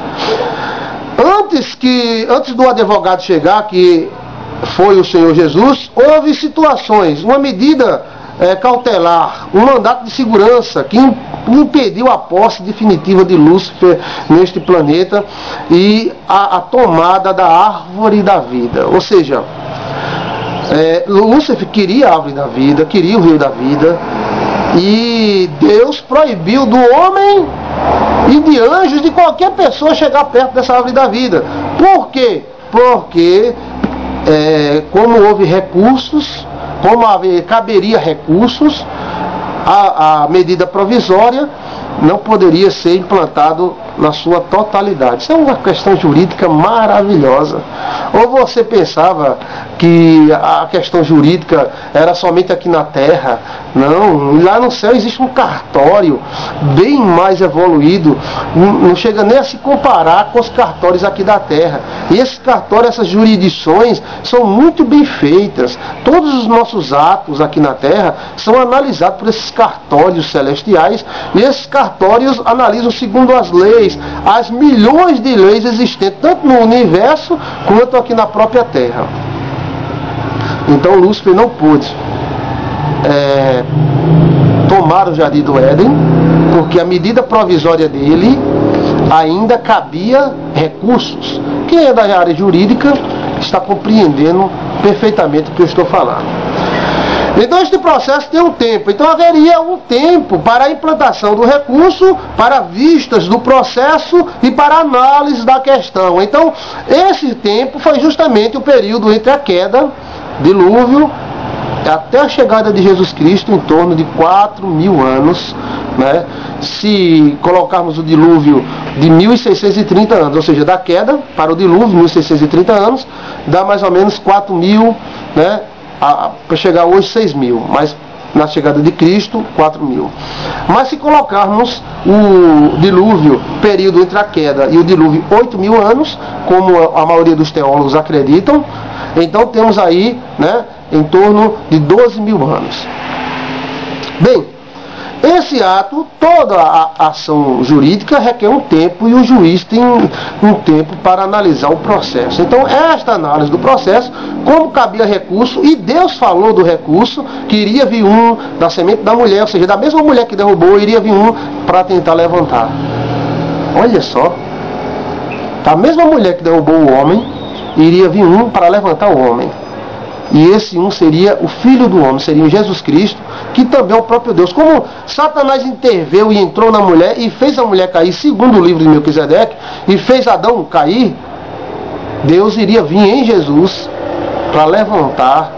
Antes do advogado chegar, que foi o Senhor Jesus, houve situações, uma medida cautelar, um mandato de segurança que impediu a posse definitiva de Lúcifer neste planeta e a tomada da árvore da vida. Ou seja, Lúcifer queria a árvore da vida, queria o rio da vida, e Deus proibiu do homem e de anjos, de qualquer pessoa, chegar perto dessa árvore da vida. Por quê? Porque como houve recursos, como caberia recursos, a medida provisória não poderia ser implantado na sua totalidade. Isso é uma questão jurídica maravilhosa. Ou você pensava que a questão jurídica era somente aqui na Terra? Não, lá no céu existe um cartório bem mais evoluído, não chega nem a se comparar com os cartórios aqui da Terra. E esse cartório, essas jurisdições são muito bem feitas. Todos os nossos atos aqui na Terra são analisados por esses cartórios celestiais, e esses cartórios analisam segundo as leis, as milhões de leis existentes tanto no universo quanto aqui na própria Terra. Então Lúcifer não pôde tomar o jardim do Éden, porque a medida provisória dele ainda cabia recursos. Quem é da área jurídica está compreendendo perfeitamente o que eu estou falando. Então este processo tem um tempo. Então haveria um tempo para a implantação do recurso, para vistas do processo e para análise da questão. Então esse tempo foi justamente o período entre a queda, dilúvio, até a chegada de Jesus Cristo, em torno de 4.000 anos, né? Se colocarmos o dilúvio de 1.630 anos, ou seja, da queda para o dilúvio, 1.630 anos, dá mais ou menos 4.000, né? Para chegar hoje 6.000, mas na chegada de Cristo 4.000. Mas se colocarmos o dilúvio, período entre a queda e o dilúvio, 8.000 anos, como a maioria dos teólogos acreditam, então temos aí, né, em torno de 12.000 anos. Bem, esse ato, toda a ação jurídica requer um tempo, e o juiz tem um tempo para analisar o processo. Então esta análise do processo, como cabia recurso, e Deus falou do recurso, que iria vir um da semente da mulher, ou seja, da mesma mulher que derrubou, iria vir um para tentar levantar. Olha só, da mesma mulher que derrubou o homem, iria vir um para levantar o homem. E esse um seria o Filho do Homem, seria Jesus Cristo, que também é o próprio Deus. Como Satanás interveio e entrou na mulher e fez a mulher cair, segundo o livro de Melquisedeque, e fez Adão cair, Deus iria vir em Jesus para levantar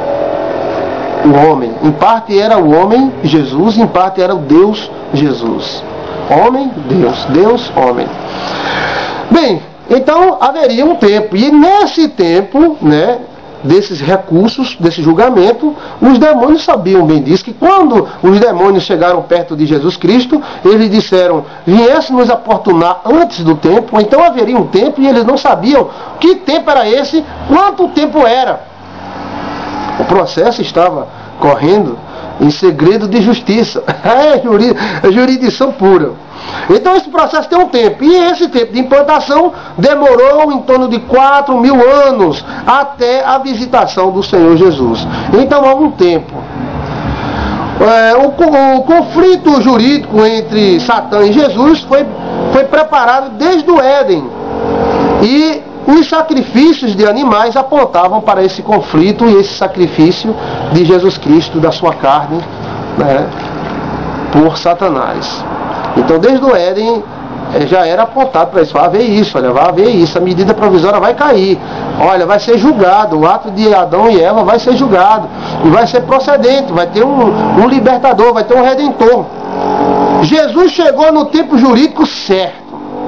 o homem. Em parte era o homem Jesus, em parte era o Deus Jesus. Homem, Deus, Deus, homem. Bem, então haveria um tempo, e nesse tempo, né, desses recursos, desse julgamento, os demônios sabiam bem disso, que quando os demônios chegaram perto de Jesus Cristo, eles disseram: viesse nos importunar antes do tempo. Então haveria um tempo, e eles não sabiam que tempo era esse, quanto tempo era. O processo estava correndo em segredo de justiça. É jurisdição pura. Então esse processo tem um tempo, e esse tempo de implantação demorou em torno de 4.000 anos até a visitação do Senhor Jesus. Então há um tempo. O conflito jurídico entre Satã e Jesus foi preparado desde o Éden, e os sacrifícios de animais apontavam para esse conflito e esse sacrifício de Jesus Cristo, da sua carne, né, por Satanás. Então desde o Éden já era apontado para isso: vai haver isso, olha, vai haver isso, a medida provisória vai cair, olha, vai ser julgado, o ato de Adão e Eva vai ser julgado, e vai ser procedente, vai ter um libertador, vai ter um redentor. Jesus chegou no tempo jurídico certo.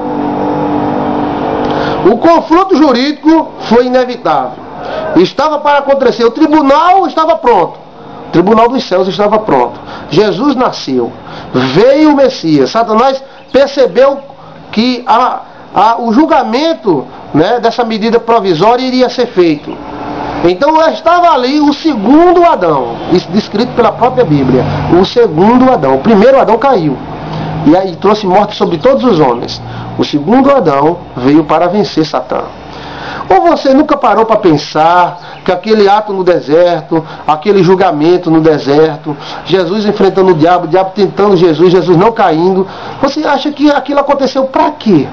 O confronto jurídico foi inevitável, estava para acontecer, o tribunal estava pronto, o tribunal dos céus estava pronto. Jesus nasceu, veio o Messias. Satanás percebeu que o julgamento, né, dessa medida provisória iria ser feito. Então estava ali o segundo Adão, isso descrito pela própria Bíblia, o segundo Adão. O primeiro Adão caiu, e aí trouxe morte sobre todos os homens. O segundo Adão veio para vencer Satã. Ou você nunca parou para pensar que aquele ato no deserto, aquele julgamento no deserto, Jesus enfrentando o diabo tentando Jesus, Jesus não caindo, você acha que aquilo aconteceu para quê?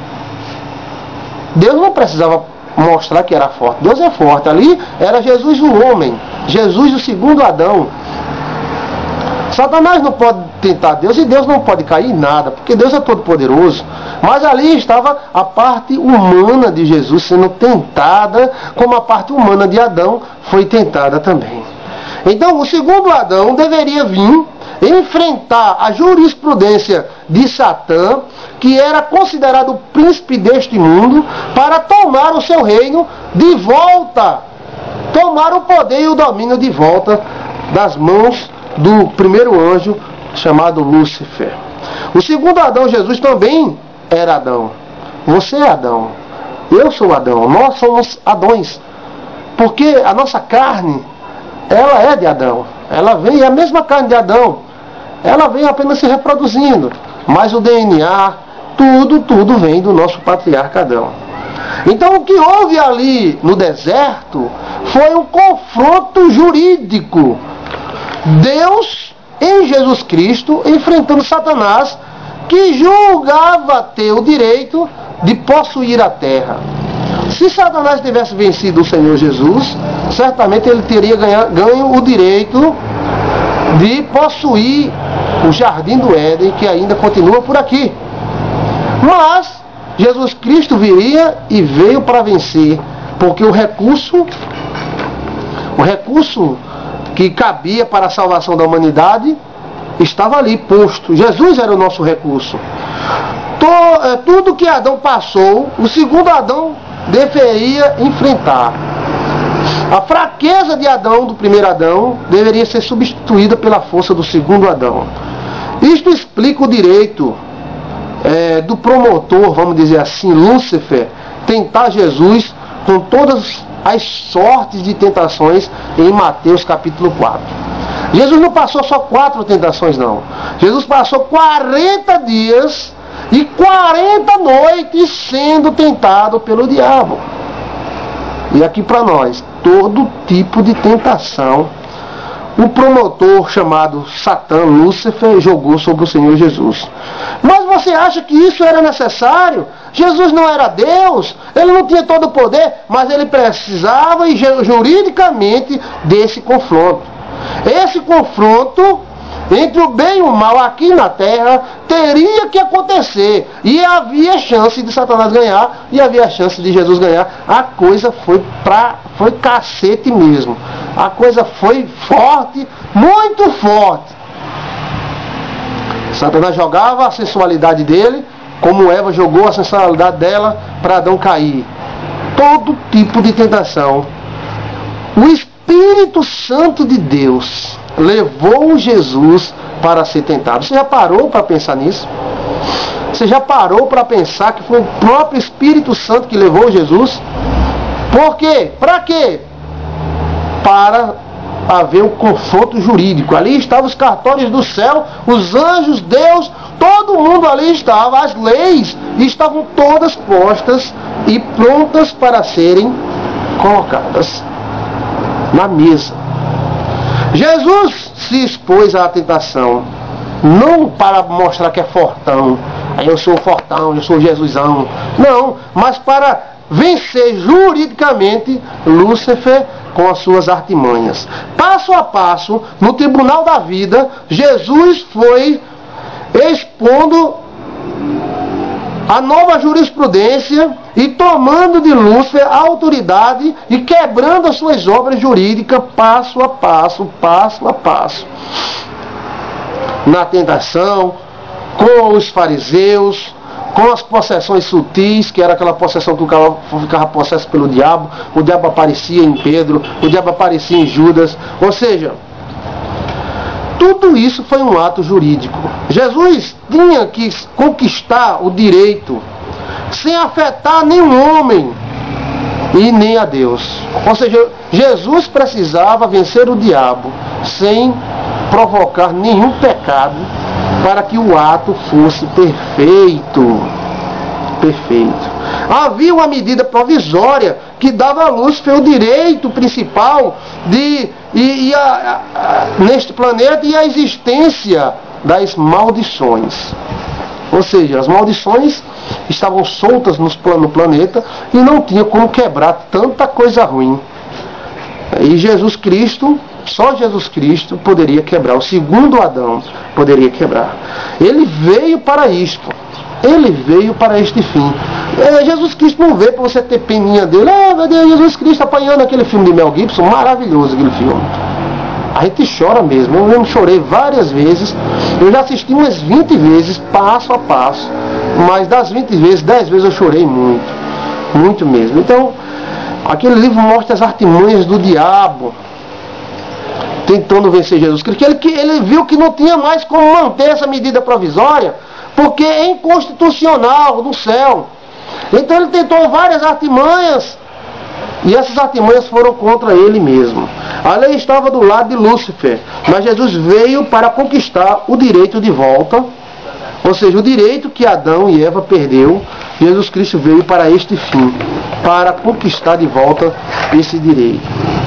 Deus não precisava mostrar que era forte. Deus é forte. Ali era Jesus o homem, Jesus o segundo Adão. Satanás não pode tentar Deus e Deus não pode cair em nada, porque Deus é todo poderoso. Mas ali estava a parte humana de Jesus sendo tentada, como a parte humana de Adão foi tentada também. Então o segundo Adão deveria vir enfrentar a jurisprudência de Satã, que era considerado o príncipe deste mundo, para tomar o seu reino de volta, tomar o poder e o domínio de volta das mãos do primeiro anjo chamado Lúcifer. O segundo Adão, Jesus, também era Adão. Você é Adão, eu sou Adão, nós somos Adões, porque a nossa carne, ela é de Adão, ela vem, é a mesma carne de Adão, ela vem apenas se reproduzindo, mas o DNA, tudo vem do nosso patriarca Adão. Então o que houve ali no deserto foi um confronto jurídico. Deus em Jesus Cristo enfrentando Satanás, que julgava ter o direito de possuir a terra. Se Satanás tivesse vencido o Senhor Jesus, certamente ele teria ganho o direito de possuir o jardim do Éden, que ainda continua por aqui. Mas Jesus Cristo viria e veio para vencer, porque o recurso que cabia para a salvação da humanidade estava ali posto. Jesus era o nosso recurso. Tudo que Adão passou, o segundo Adão deveria enfrentar. A fraqueza de Adão, do primeiro Adão, deveria ser substituída pela força do segundo Adão. Isto explica o direito do promotor, vamos dizer assim, Lúcifer, tentar Jesus com todas as sortes de tentações em Mateus capítulo 4. Jesus não passou só 4 tentações, não. Jesus passou 40 dias e 40 noites sendo tentado pelo diabo. E aqui para nós, todo tipo de tentação, o promotor chamado Satã, Lúcifer, jogou sobre o Senhor Jesus. Mas você acha que isso era necessário? Jesus não era Deus, ele não tinha todo o poder, mas ele precisava juridicamente desse confronto. Esse confronto entre o bem e o mal aqui na terra teria que acontecer, e havia chance de Satanás ganhar e havia chance de Jesus ganhar. A coisa foi cacete mesmo, a coisa foi forte, muito forte. Satanás jogava a sensualidade dele, como Eva jogou a sensualidade dela para Adão cair. Todo tipo de tentação. O Espírito Santo de Deus levou Jesus para ser tentado. Você já parou para pensar nisso? Você já parou para pensar que foi o próprio Espírito Santo que levou Jesus? Por quê? Para quê? Para haver um confronto jurídico. Ali estavam os cartórios do céu, os anjos, Deus, todo mundo ali estava. As leis estavam todas postas e prontas para serem colocadas na mesa. Jesus se expôs à tentação, não para mostrar que é fortão, eu sou fortão, eu sou Jesusão, não, mas para vencer juridicamente Lúcifer com as suas artimanhas. Passo a passo, no tribunal da vida, Jesus foi expondo a nova jurisprudência e tomando de Lúcifer a autoridade e quebrando as suas obras jurídicas passo a passo, passo a passo. Na tentação, com os fariseus, com as possessões sutis, que era aquela possessão que o cara ficava possesso pelo diabo, o diabo aparecia em Pedro, o diabo aparecia em Judas, ou seja, tudo isso foi um ato jurídico. Jesus tinha que conquistar o direito, sem afetar nenhum homem e nem a Deus. Ou seja, Jesus precisava vencer o diabo sem provocar nenhum pecado para que o ato fosse perfeito. Perfeito. Havia uma medida provisória que dava a Lúcifer o direito principal de neste planeta e a existência das maldições. Ou seja, as maldições estavam soltas no planeta e não tinha como quebrar tanta coisa ruim. E Jesus Cristo, só Jesus Cristo poderia quebrar. O segundo Adão poderia quebrar. Ele veio para isto. Ele veio para este fim. Jesus Cristo não veio para você ter peninha dele. Meu Deus, Jesus Cristo apanhando aquele filme de Mel Gibson. Maravilhoso aquele filme. A gente chora mesmo. Eu mesmo chorei várias vezes. Eu já assisti umas 20 vezes, passo a passo. Mas das 20 vezes, 10 vezes eu chorei muito. Muito mesmo. Então, aquele livro mostra as artimanhas do diabo tentando vencer Jesus Cristo. Ele viu que não tinha mais como manter essa medida provisória, porque é inconstitucional no céu. Então ele tentou várias artimanhas, e essas artimanhas foram contra ele mesmo. A lei estava do lado de Lúcifer, mas Jesus veio para conquistar o direito de volta, ou seja, o direito que Adão e Eva perdeu. Jesus Cristo veio para este fim, para conquistar de volta esse direito.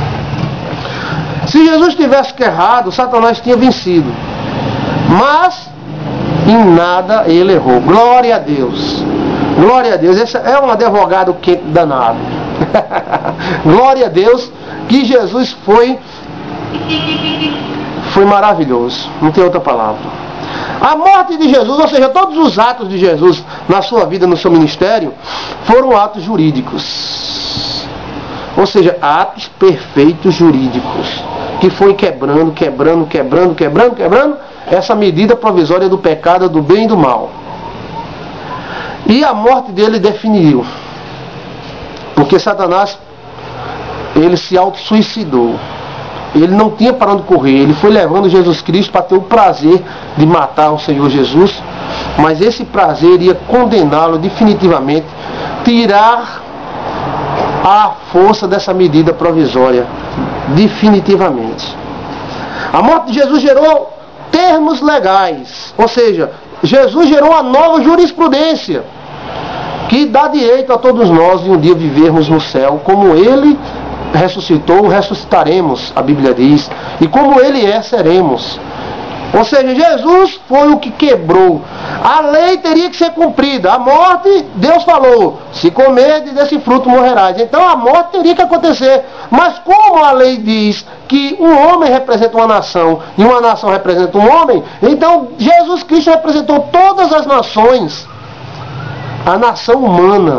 Se Jesus tivesse errado, Satanás tinha vencido, mas em nada ele errou. Glória a Deus. Glória a Deus. Esse é um advogado quente danado. Glória a Deus que Jesus foi maravilhoso. Não tem outra palavra. A morte de Jesus, ou seja, todos os atos de Jesus na sua vida, no seu ministério, foram atos jurídicos. Ou seja, atos perfeitos jurídicos, que foi quebrando essa medida provisória do pecado, do bem e do mal. E a morte dele definiu. Porque Satanás, ele se auto-suicidou. Ele não tinha para onde correr. Ele foi levando Jesus Cristo para ter o prazer de matar o Senhor Jesus. Mas esse prazer iria condená-lo definitivamente, tirar a força dessa medida provisória. Definitivamente. A morte de Jesus gerou termos legais. Ou seja, Jesus gerou uma nova jurisprudência que dá direito a todos nós de um dia vivermos no céu, como Ele ressuscitou, ressuscitaremos, a Bíblia diz, e como Ele é, seremos. Ou seja, Jesus foi o que quebrou. A lei teria que ser cumprida. A morte, Deus falou, se comerdes desse fruto morrerás. Então a morte teria que acontecer. Mas como a lei diz que um homem representa uma nação e uma nação representa um homem, então Jesus Cristo representou todas as nações, a nação humana,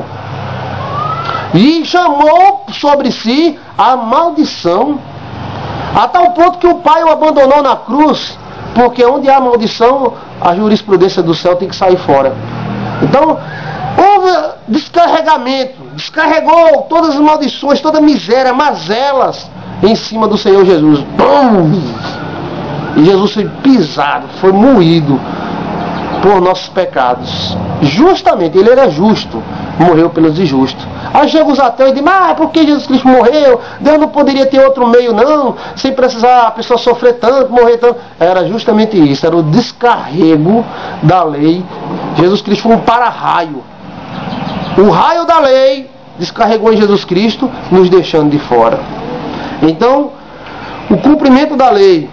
e chamou sobre si a maldição, a tal ponto que o Pai o abandonou na cruz, porque onde há maldição, a jurisprudência do céu tem que sair fora. Então, houve descarregamento, descarregou todas as maldições, toda a miséria, mazelas em cima do Senhor Jesus. Bum! E Jesus foi pisado, foi moído por nossos pecados. Justamente, ele era justo, morreu pelos injustos. Aí chegam os ateus e dizem, mas por que Jesus Cristo morreu? Deus não poderia ter outro meio não, sem precisar a pessoa sofrer tanto, morrer tanto. Era justamente isso, era o descarrego da lei. Jesus Cristo foi um para-raio. O raio da lei descarregou em Jesus Cristo, nos deixando de fora. Então, o cumprimento da lei,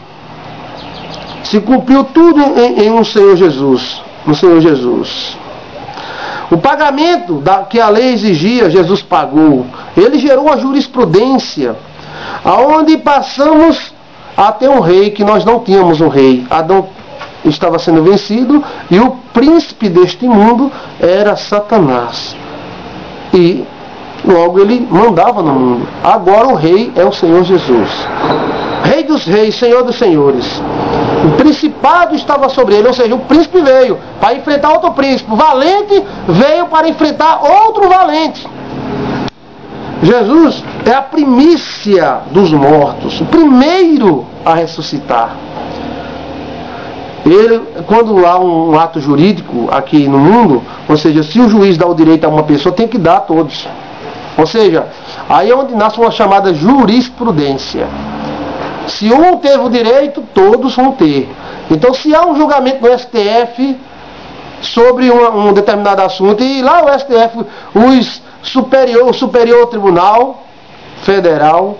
se cumpriu tudo em um Senhor Jesus, no Senhor Jesus. O pagamento que a lei exigia, Jesus pagou. Ele gerou a jurisprudência, aonde passamos a ter um rei, que nós não tínhamos um rei. Adão estava sendo vencido e o príncipe deste mundo era Satanás. E logo ele mandava no mundo. Agora o rei é o Senhor Jesus. Rei dos reis, Senhor dos senhores. O principado estava sobre ele, ou seja, o príncipe veio para enfrentar outro príncipe. O valente veio para enfrentar outro valente. Jesus é a primícia dos mortos, o primeiro a ressuscitar. Quando há um ato jurídico aqui no mundo, ou seja, se o juiz dá o direito a uma pessoa, tem que dar a todos. Ou seja, aí é onde nasce uma chamada jurisprudência. Se um teve o direito, todos vão ter. Então, se há um julgamento no STF sobre um determinado assunto, e lá o STF, o Superior Tribunal Federal,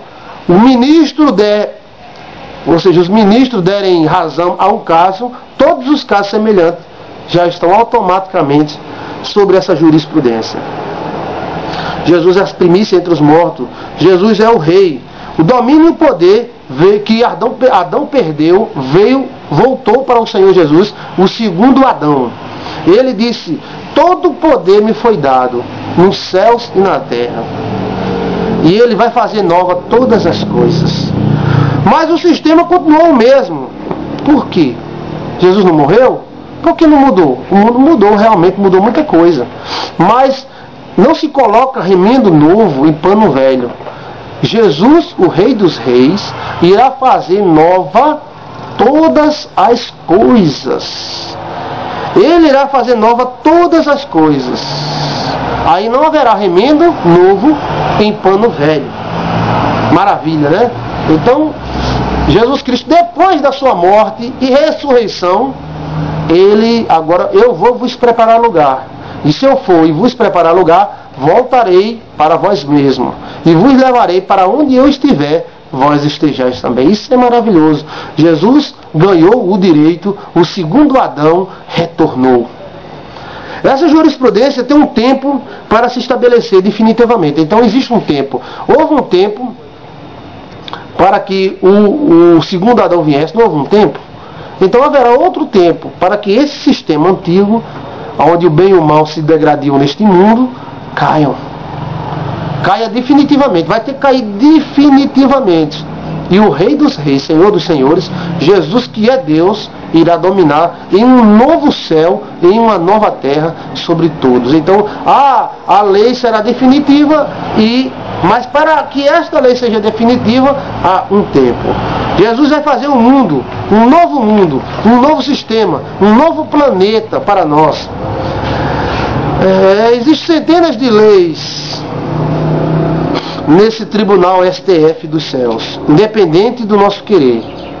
os ministros derem razão a um caso, todos os casos semelhantes já estão automaticamente sobre essa jurisprudência. Jesus é a primícia entre os mortos. Jesus é o rei. O domínio e o poder que Adão perdeu, voltou para o Senhor Jesus, o segundo Adão. Ele disse: todo o poder me foi dado, nos céus e na terra. E ele vai fazer nova todas as coisas. Mas o sistema continuou o mesmo. Por quê? Jesus não morreu? Por que não mudou? O mundo mudou, realmente mudou muita coisa. Mas não se coloca remendo novo em pano velho. Jesus, o Rei dos Reis, irá fazer nova todas as coisas. Ele irá fazer nova todas as coisas. Aí não haverá remendo novo em pano velho. Maravilha, né? Então, Jesus Cristo, depois da sua morte e ressurreição, eu vou vos preparar lugar. E se eu for e vos preparar lugar, voltarei para vós mesmos. E vos levarei para onde eu estiver, vós estejais também. Isso é maravilhoso. Jesus ganhou o direito, o segundo Adão retornou. Essa jurisprudência tem um tempo para se estabelecer definitivamente. Então existe um tempo. Houve um tempo para que o segundo Adão viesse, não houve um tempo? Então haverá outro tempo para que esse sistema antigo, onde o bem e o mal se degradiam neste mundo, caia definitivamente, vai ter que cair definitivamente. E o Rei dos Reis, Senhor dos Senhores, Jesus, que é Deus, irá dominar em um novo céu, em uma nova terra sobre todos. Então a lei será definitiva, mas para que esta lei seja definitiva, há um tempo. Jesus vai fazer um mundo, um novo sistema, um novo planeta para nós. Existem centenas de leis nesse tribunal STF dos céus, independente do nosso querer,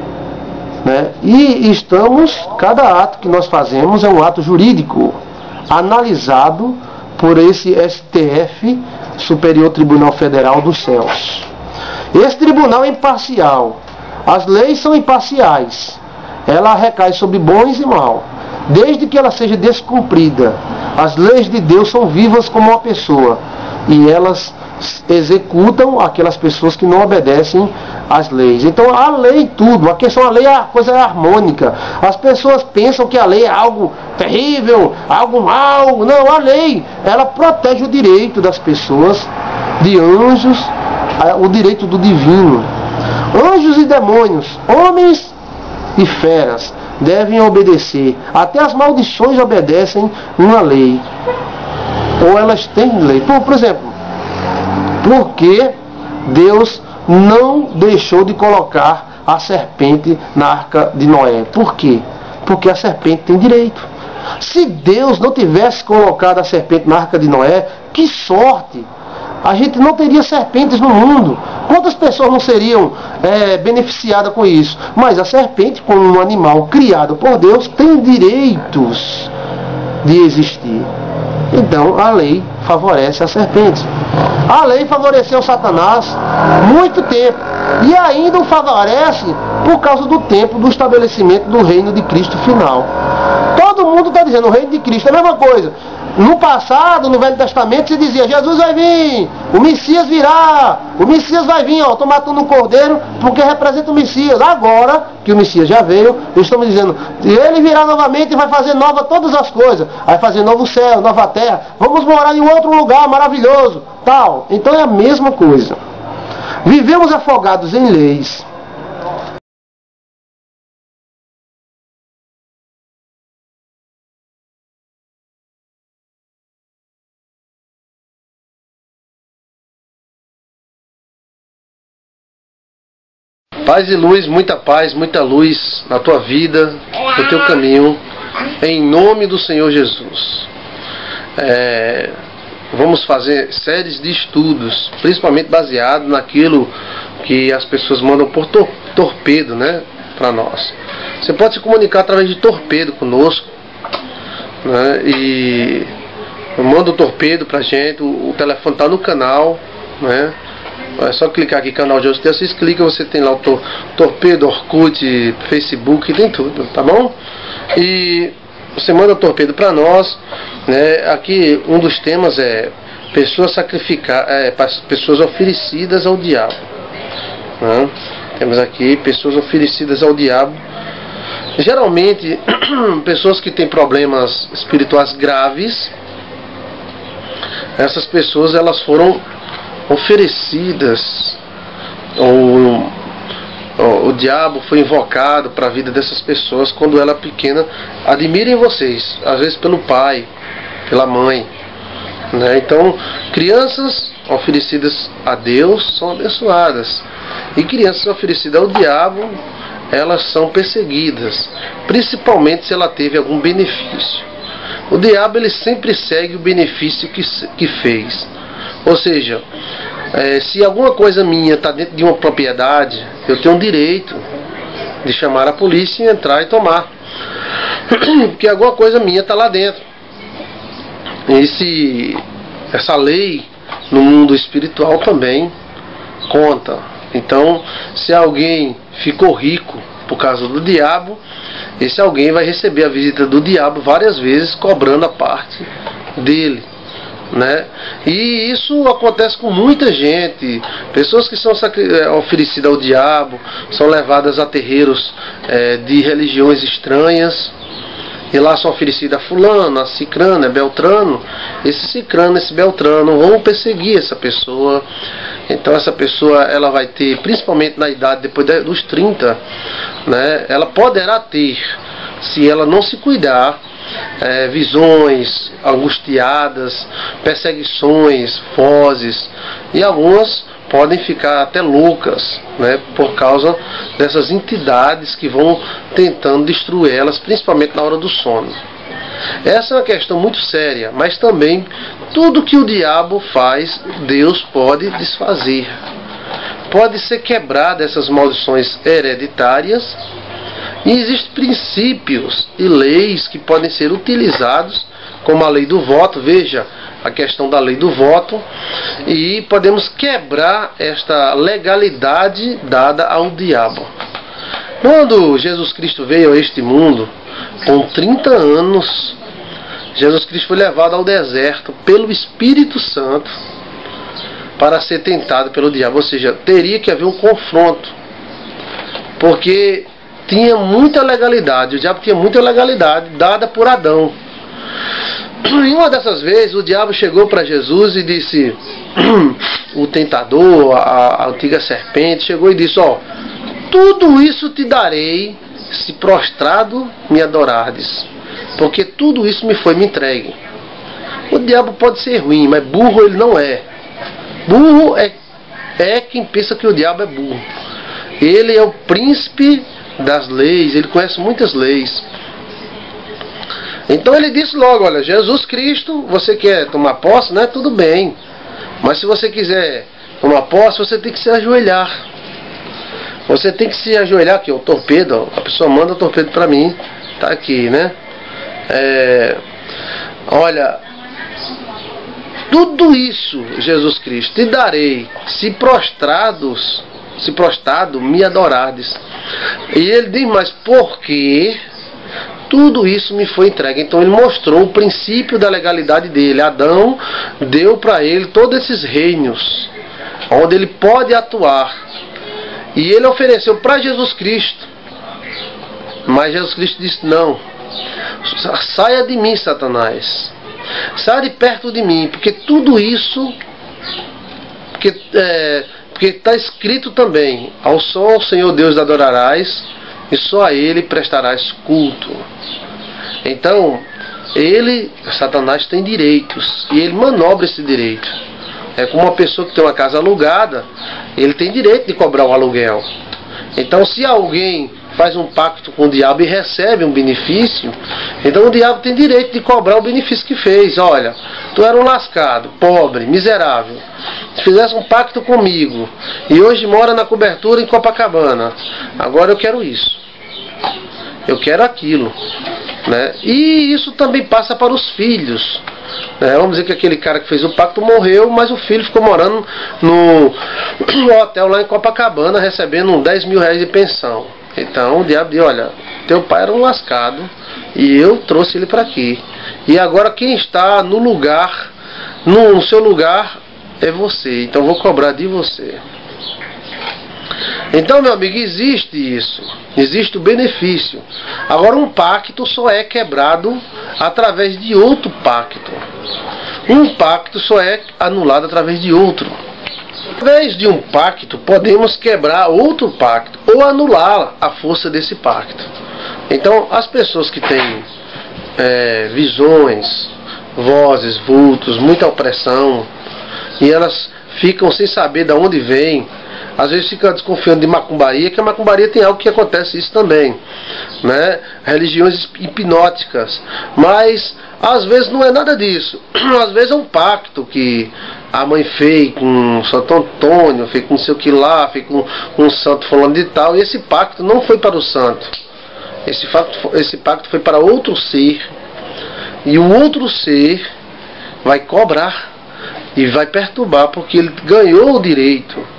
né? E cada ato que nós fazemos é um ato jurídico, analisado por esse STF, Superior Tribunal Federal dos Céus. Esse tribunal é imparcial, as leis são imparciais, ela recai sobre bons e maus, desde que ela seja descumprida. As leis de Deus são vivas como uma pessoa, e elas executam aquelas pessoas que não obedecem às leis. Então a lei tudo, a lei é a coisa harmônica. As pessoas pensam que a lei é algo terrível, algo mau. Não, a lei, ela protege o direito das pessoas, de anjos, o direito do divino. Anjos e demônios, homens e feras devem obedecer. Até as maldições obedecem uma lei, ou elas têm lei. Por exemplo, porque Deus não deixou de colocar a serpente na arca de Noé? Por quê? Porque a serpente tem direito. Se Deus não tivesse colocado a serpente na arca de Noé, que sorte! A gente não teria serpentes no mundo. Quantas pessoas não seriam beneficiadas com isso? Mas a serpente, como um animal criado por Deus, tem direitos de existir. Então a lei favorece a serpente. A lei favoreceu Satanás muito tempo. E ainda o favorece por causa do tempo do estabelecimento do reino de Cristo final. Todo mundo está dizendo o reino de Cristo é a mesma coisa. No passado, no Velho Testamento, se dizia: Jesus vai vir, o Messias virá, o Messias vai vir, estou matando um cordeiro porque representa o Messias. Agora que o Messias já veio, estamos dizendo: ele virá novamente e vai fazer nova todas as coisas, vai fazer novo céu, nova terra, vamos morar em outro lugar maravilhoso, tal. Então é a mesma coisa. Vivemos afogados em leis. Paz e luz, muita luz na tua vida, no teu caminho, em nome do Senhor Jesus. Vamos fazer séries de estudos, principalmente baseado naquilo que as pessoas mandam por torpedo, né, para nós. Você pode se comunicar através de torpedo conosco, né, e manda um torpedo pra gente. O telefone tá no canal, né? É só clicar aqui, canal de hoje, vocês clicam, você tem lá o torpedo, Orkut, Facebook, tem tudo, tá bom? E você manda o torpedo para nós, né? Aqui um dos temas é pessoas pessoas oferecidas ao diabo, né? Temos aqui pessoas oferecidas ao diabo. Geralmente pessoas que têm problemas espirituais graves, essas pessoas elas foram oferecidas, o diabo foi invocado para a vida dessas pessoas quando ela é pequena. Admirem vocês, às vezes pelo pai, pela mãe, né? Então, crianças oferecidas a Deus são abençoadas, e crianças oferecidas ao diabo, elas são perseguidas, principalmente se ela teve algum benefício. O diabo ele sempre segue o benefício que fez. Ou seja, se alguma coisa minha está dentro de uma propriedade, eu tenho o direito de chamar a polícia e entrar e tomar, porque alguma coisa minha está lá dentro. Essa lei no mundo espiritual também conta. Então, se alguém ficou rico por causa do diabo, esse alguém vai receber a visita do diabo várias vezes, cobrando a parte dele, né? E isso acontece com muita gente. Pessoas que são oferecidas ao diabo são levadas a terreiros de religiões estranhas, e lá são oferecidas a fulano, a cicrano, a beltrano. Esse cicrano, esse beltrano vão perseguir essa pessoa. Então essa pessoa ela vai ter, principalmente na idade depois dos 30, né, ela poderá ter, se ela não se cuidar, visões angustiadas, perseguições, vozes, e algumas podem ficar até loucas, né, por causa dessas entidades que vão tentando destruir elas, principalmente na hora do sono. Essa é uma questão muito séria, mas também tudo que o diabo faz, Deus pode desfazer. Pode ser quebrada essas maldições hereditárias, e existem princípios e leis que podem ser utilizados, como a lei do voto. Veja a questão da lei do voto, e podemos quebrar esta legalidade dada ao diabo. Quando Jesus Cristo veio a este mundo, com 30 anos, Jesus Cristo foi levado ao deserto pelo Espírito Santo para ser tentado pelo diabo. Ou seja, teria que haver um confronto, porque tinha muita legalidade, o diabo tinha muita legalidade dada por Adão. Em uma dessas vezes o diabo chegou para Jesus e disse, o tentador, a antiga serpente, chegou e disse: ó, tudo isso te darei se prostrado me adorardes, porque tudo isso me foi me entregue. O diabo pode ser ruim, mas burro ele não é. Burro é quem pensa que o diabo é burro. Ele é o príncipe das leis, ele conhece muitas leis. Então ele disse logo: olha, Jesus Cristo, você quer tomar posse, né? Tudo bem, mas se você quiser tomar posse, você tem que se ajoelhar. Você tem que se ajoelhar. Aqui, o torpedo, a pessoa manda o torpedo para mim, tá aqui, né? Olha, tudo isso, Jesus Cristo, te darei se prostrado me adorardes. E ele diz: mas por quê? Tudo isso me foi entregue. Então ele mostrou o princípio da legalidade dele. Adão deu para ele todos esses reinos, onde ele pode atuar. E ele ofereceu para Jesus Cristo. Mas Jesus Cristo disse: não, saia de mim, Satanás. Saia de perto de mim, porque tudo isso, porque está escrito também: ao só ao Senhor Deus adorarás, e só a Ele prestarás culto. Então, Satanás tem direitos, e ele manobra esse direito. É como uma pessoa que tem uma casa alugada, ele tem direito de cobrar o aluguel. Então, se alguém faz um pacto com o diabo e recebe um benefício, então o diabo tem direito de cobrar o benefício que fez. Olha, tu era um lascado, pobre, miserável, se fizesse um pacto comigo e hoje mora na cobertura em Copacabana, agora eu quero isso, eu quero aquilo, né? E isso também passa para os filhos, né? Vamos dizer que aquele cara que fez o pacto morreu, mas o filho ficou morando no hotel lá em Copacabana recebendo 10 mil reais de pensão. Então o diabo diz: olha, teu pai era um lascado e eu trouxe ele para aqui, e agora quem está no lugar, no seu lugar, é você, então vou cobrar de você. Então, meu amigo, existe isso, existe o benefício. Agora, um pacto só é quebrado através de outro pacto. Um pacto só é anulado através de outro. Através de um pacto, podemos quebrar outro pacto ou anular a força desse pacto. Então, as pessoas que têm visões, vozes, vultos, muita opressão, e elas ficam sem saber de onde vem, às vezes fica desconfiando de macumbaria, que a macumbaria tem algo que acontece isso também, né? Religiões hipnóticas, mas às vezes não é nada disso. Às vezes é um pacto que a mãe fez com Santo Antônio, fez com não sei o que lá, fez com um santo fulano de tal, e esse pacto não foi para o santo, esse pacto foi para outro ser, e o outro ser vai cobrar e vai perturbar, porque ele ganhou o direito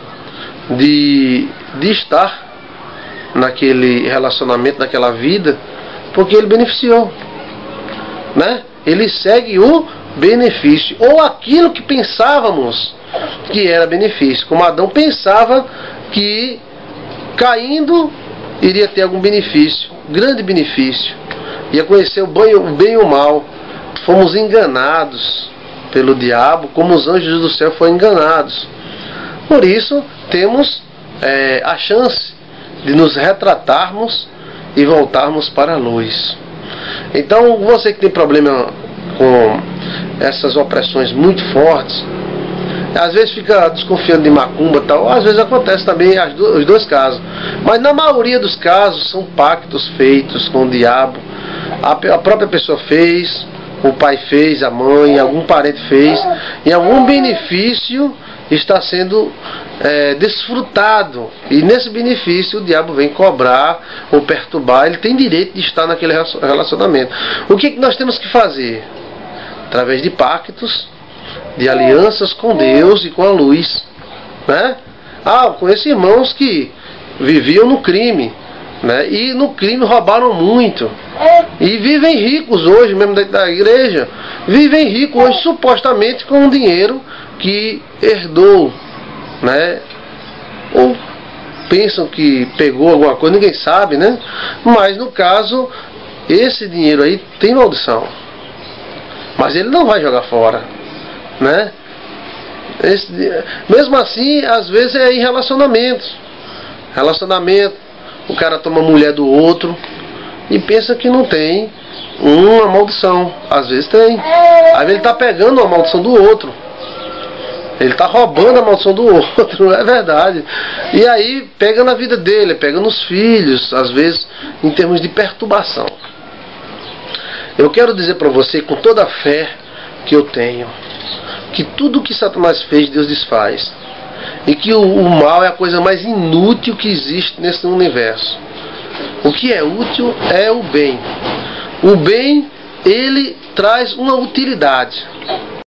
de estar naquele relacionamento, naquela vida, porque ele beneficiou, né? Ele segue o benefício, ou aquilo que pensávamos que era benefício, como Adão pensava que caindo iria ter algum benefício, grande benefício, ia conhecer o bem e o mal. Fomos enganados pelo diabo, como os anjos do céu foram enganados. Por isso temos a chance de nos retratarmos e voltarmos para a luz. Então, você que tem problema com essas opressões muito fortes, às vezes fica desconfiando de macumba e tal, às vezes acontece também os dois casos, mas na maioria dos casos são pactos feitos com o diabo. A própria pessoa fez, o pai fez, a mãe, algum parente fez, e algum benefício está sendo desfrutado, e nesse benefício o diabo vem cobrar ou perturbar. Ele tem direito de estar naquele relacionamento. O que nós temos que fazer? Através de pactos, de alianças com Deus e com a luz, né? Eu conheço irmãos que viviam no crime, né? E no crime roubaram muito, e vivem ricos hoje, mesmo da igreja, vivem ricos hoje supostamente com o dinheiro que herdou, né? Ou pensam que pegou alguma coisa, ninguém sabe, né? Mas no caso, esse dinheiro aí tem maldição, mas ele não vai jogar fora, né? Mesmo assim, às vezes é em relacionamentos, o cara toma a mulher do outro e pensa que não tem uma maldição. Às vezes tem. Às vezes ele está pegando a maldição do outro, ele está roubando a maldição do outro, é verdade. E aí pega na vida dele, pega nos filhos, às vezes em termos de perturbação. Eu quero dizer para você, com toda a fé que eu tenho, que tudo que Satanás fez, Deus desfaz. E que o mal é a coisa mais inútil que existe nesse universo. O que é útil é o bem. O bem, ele traz uma utilidade.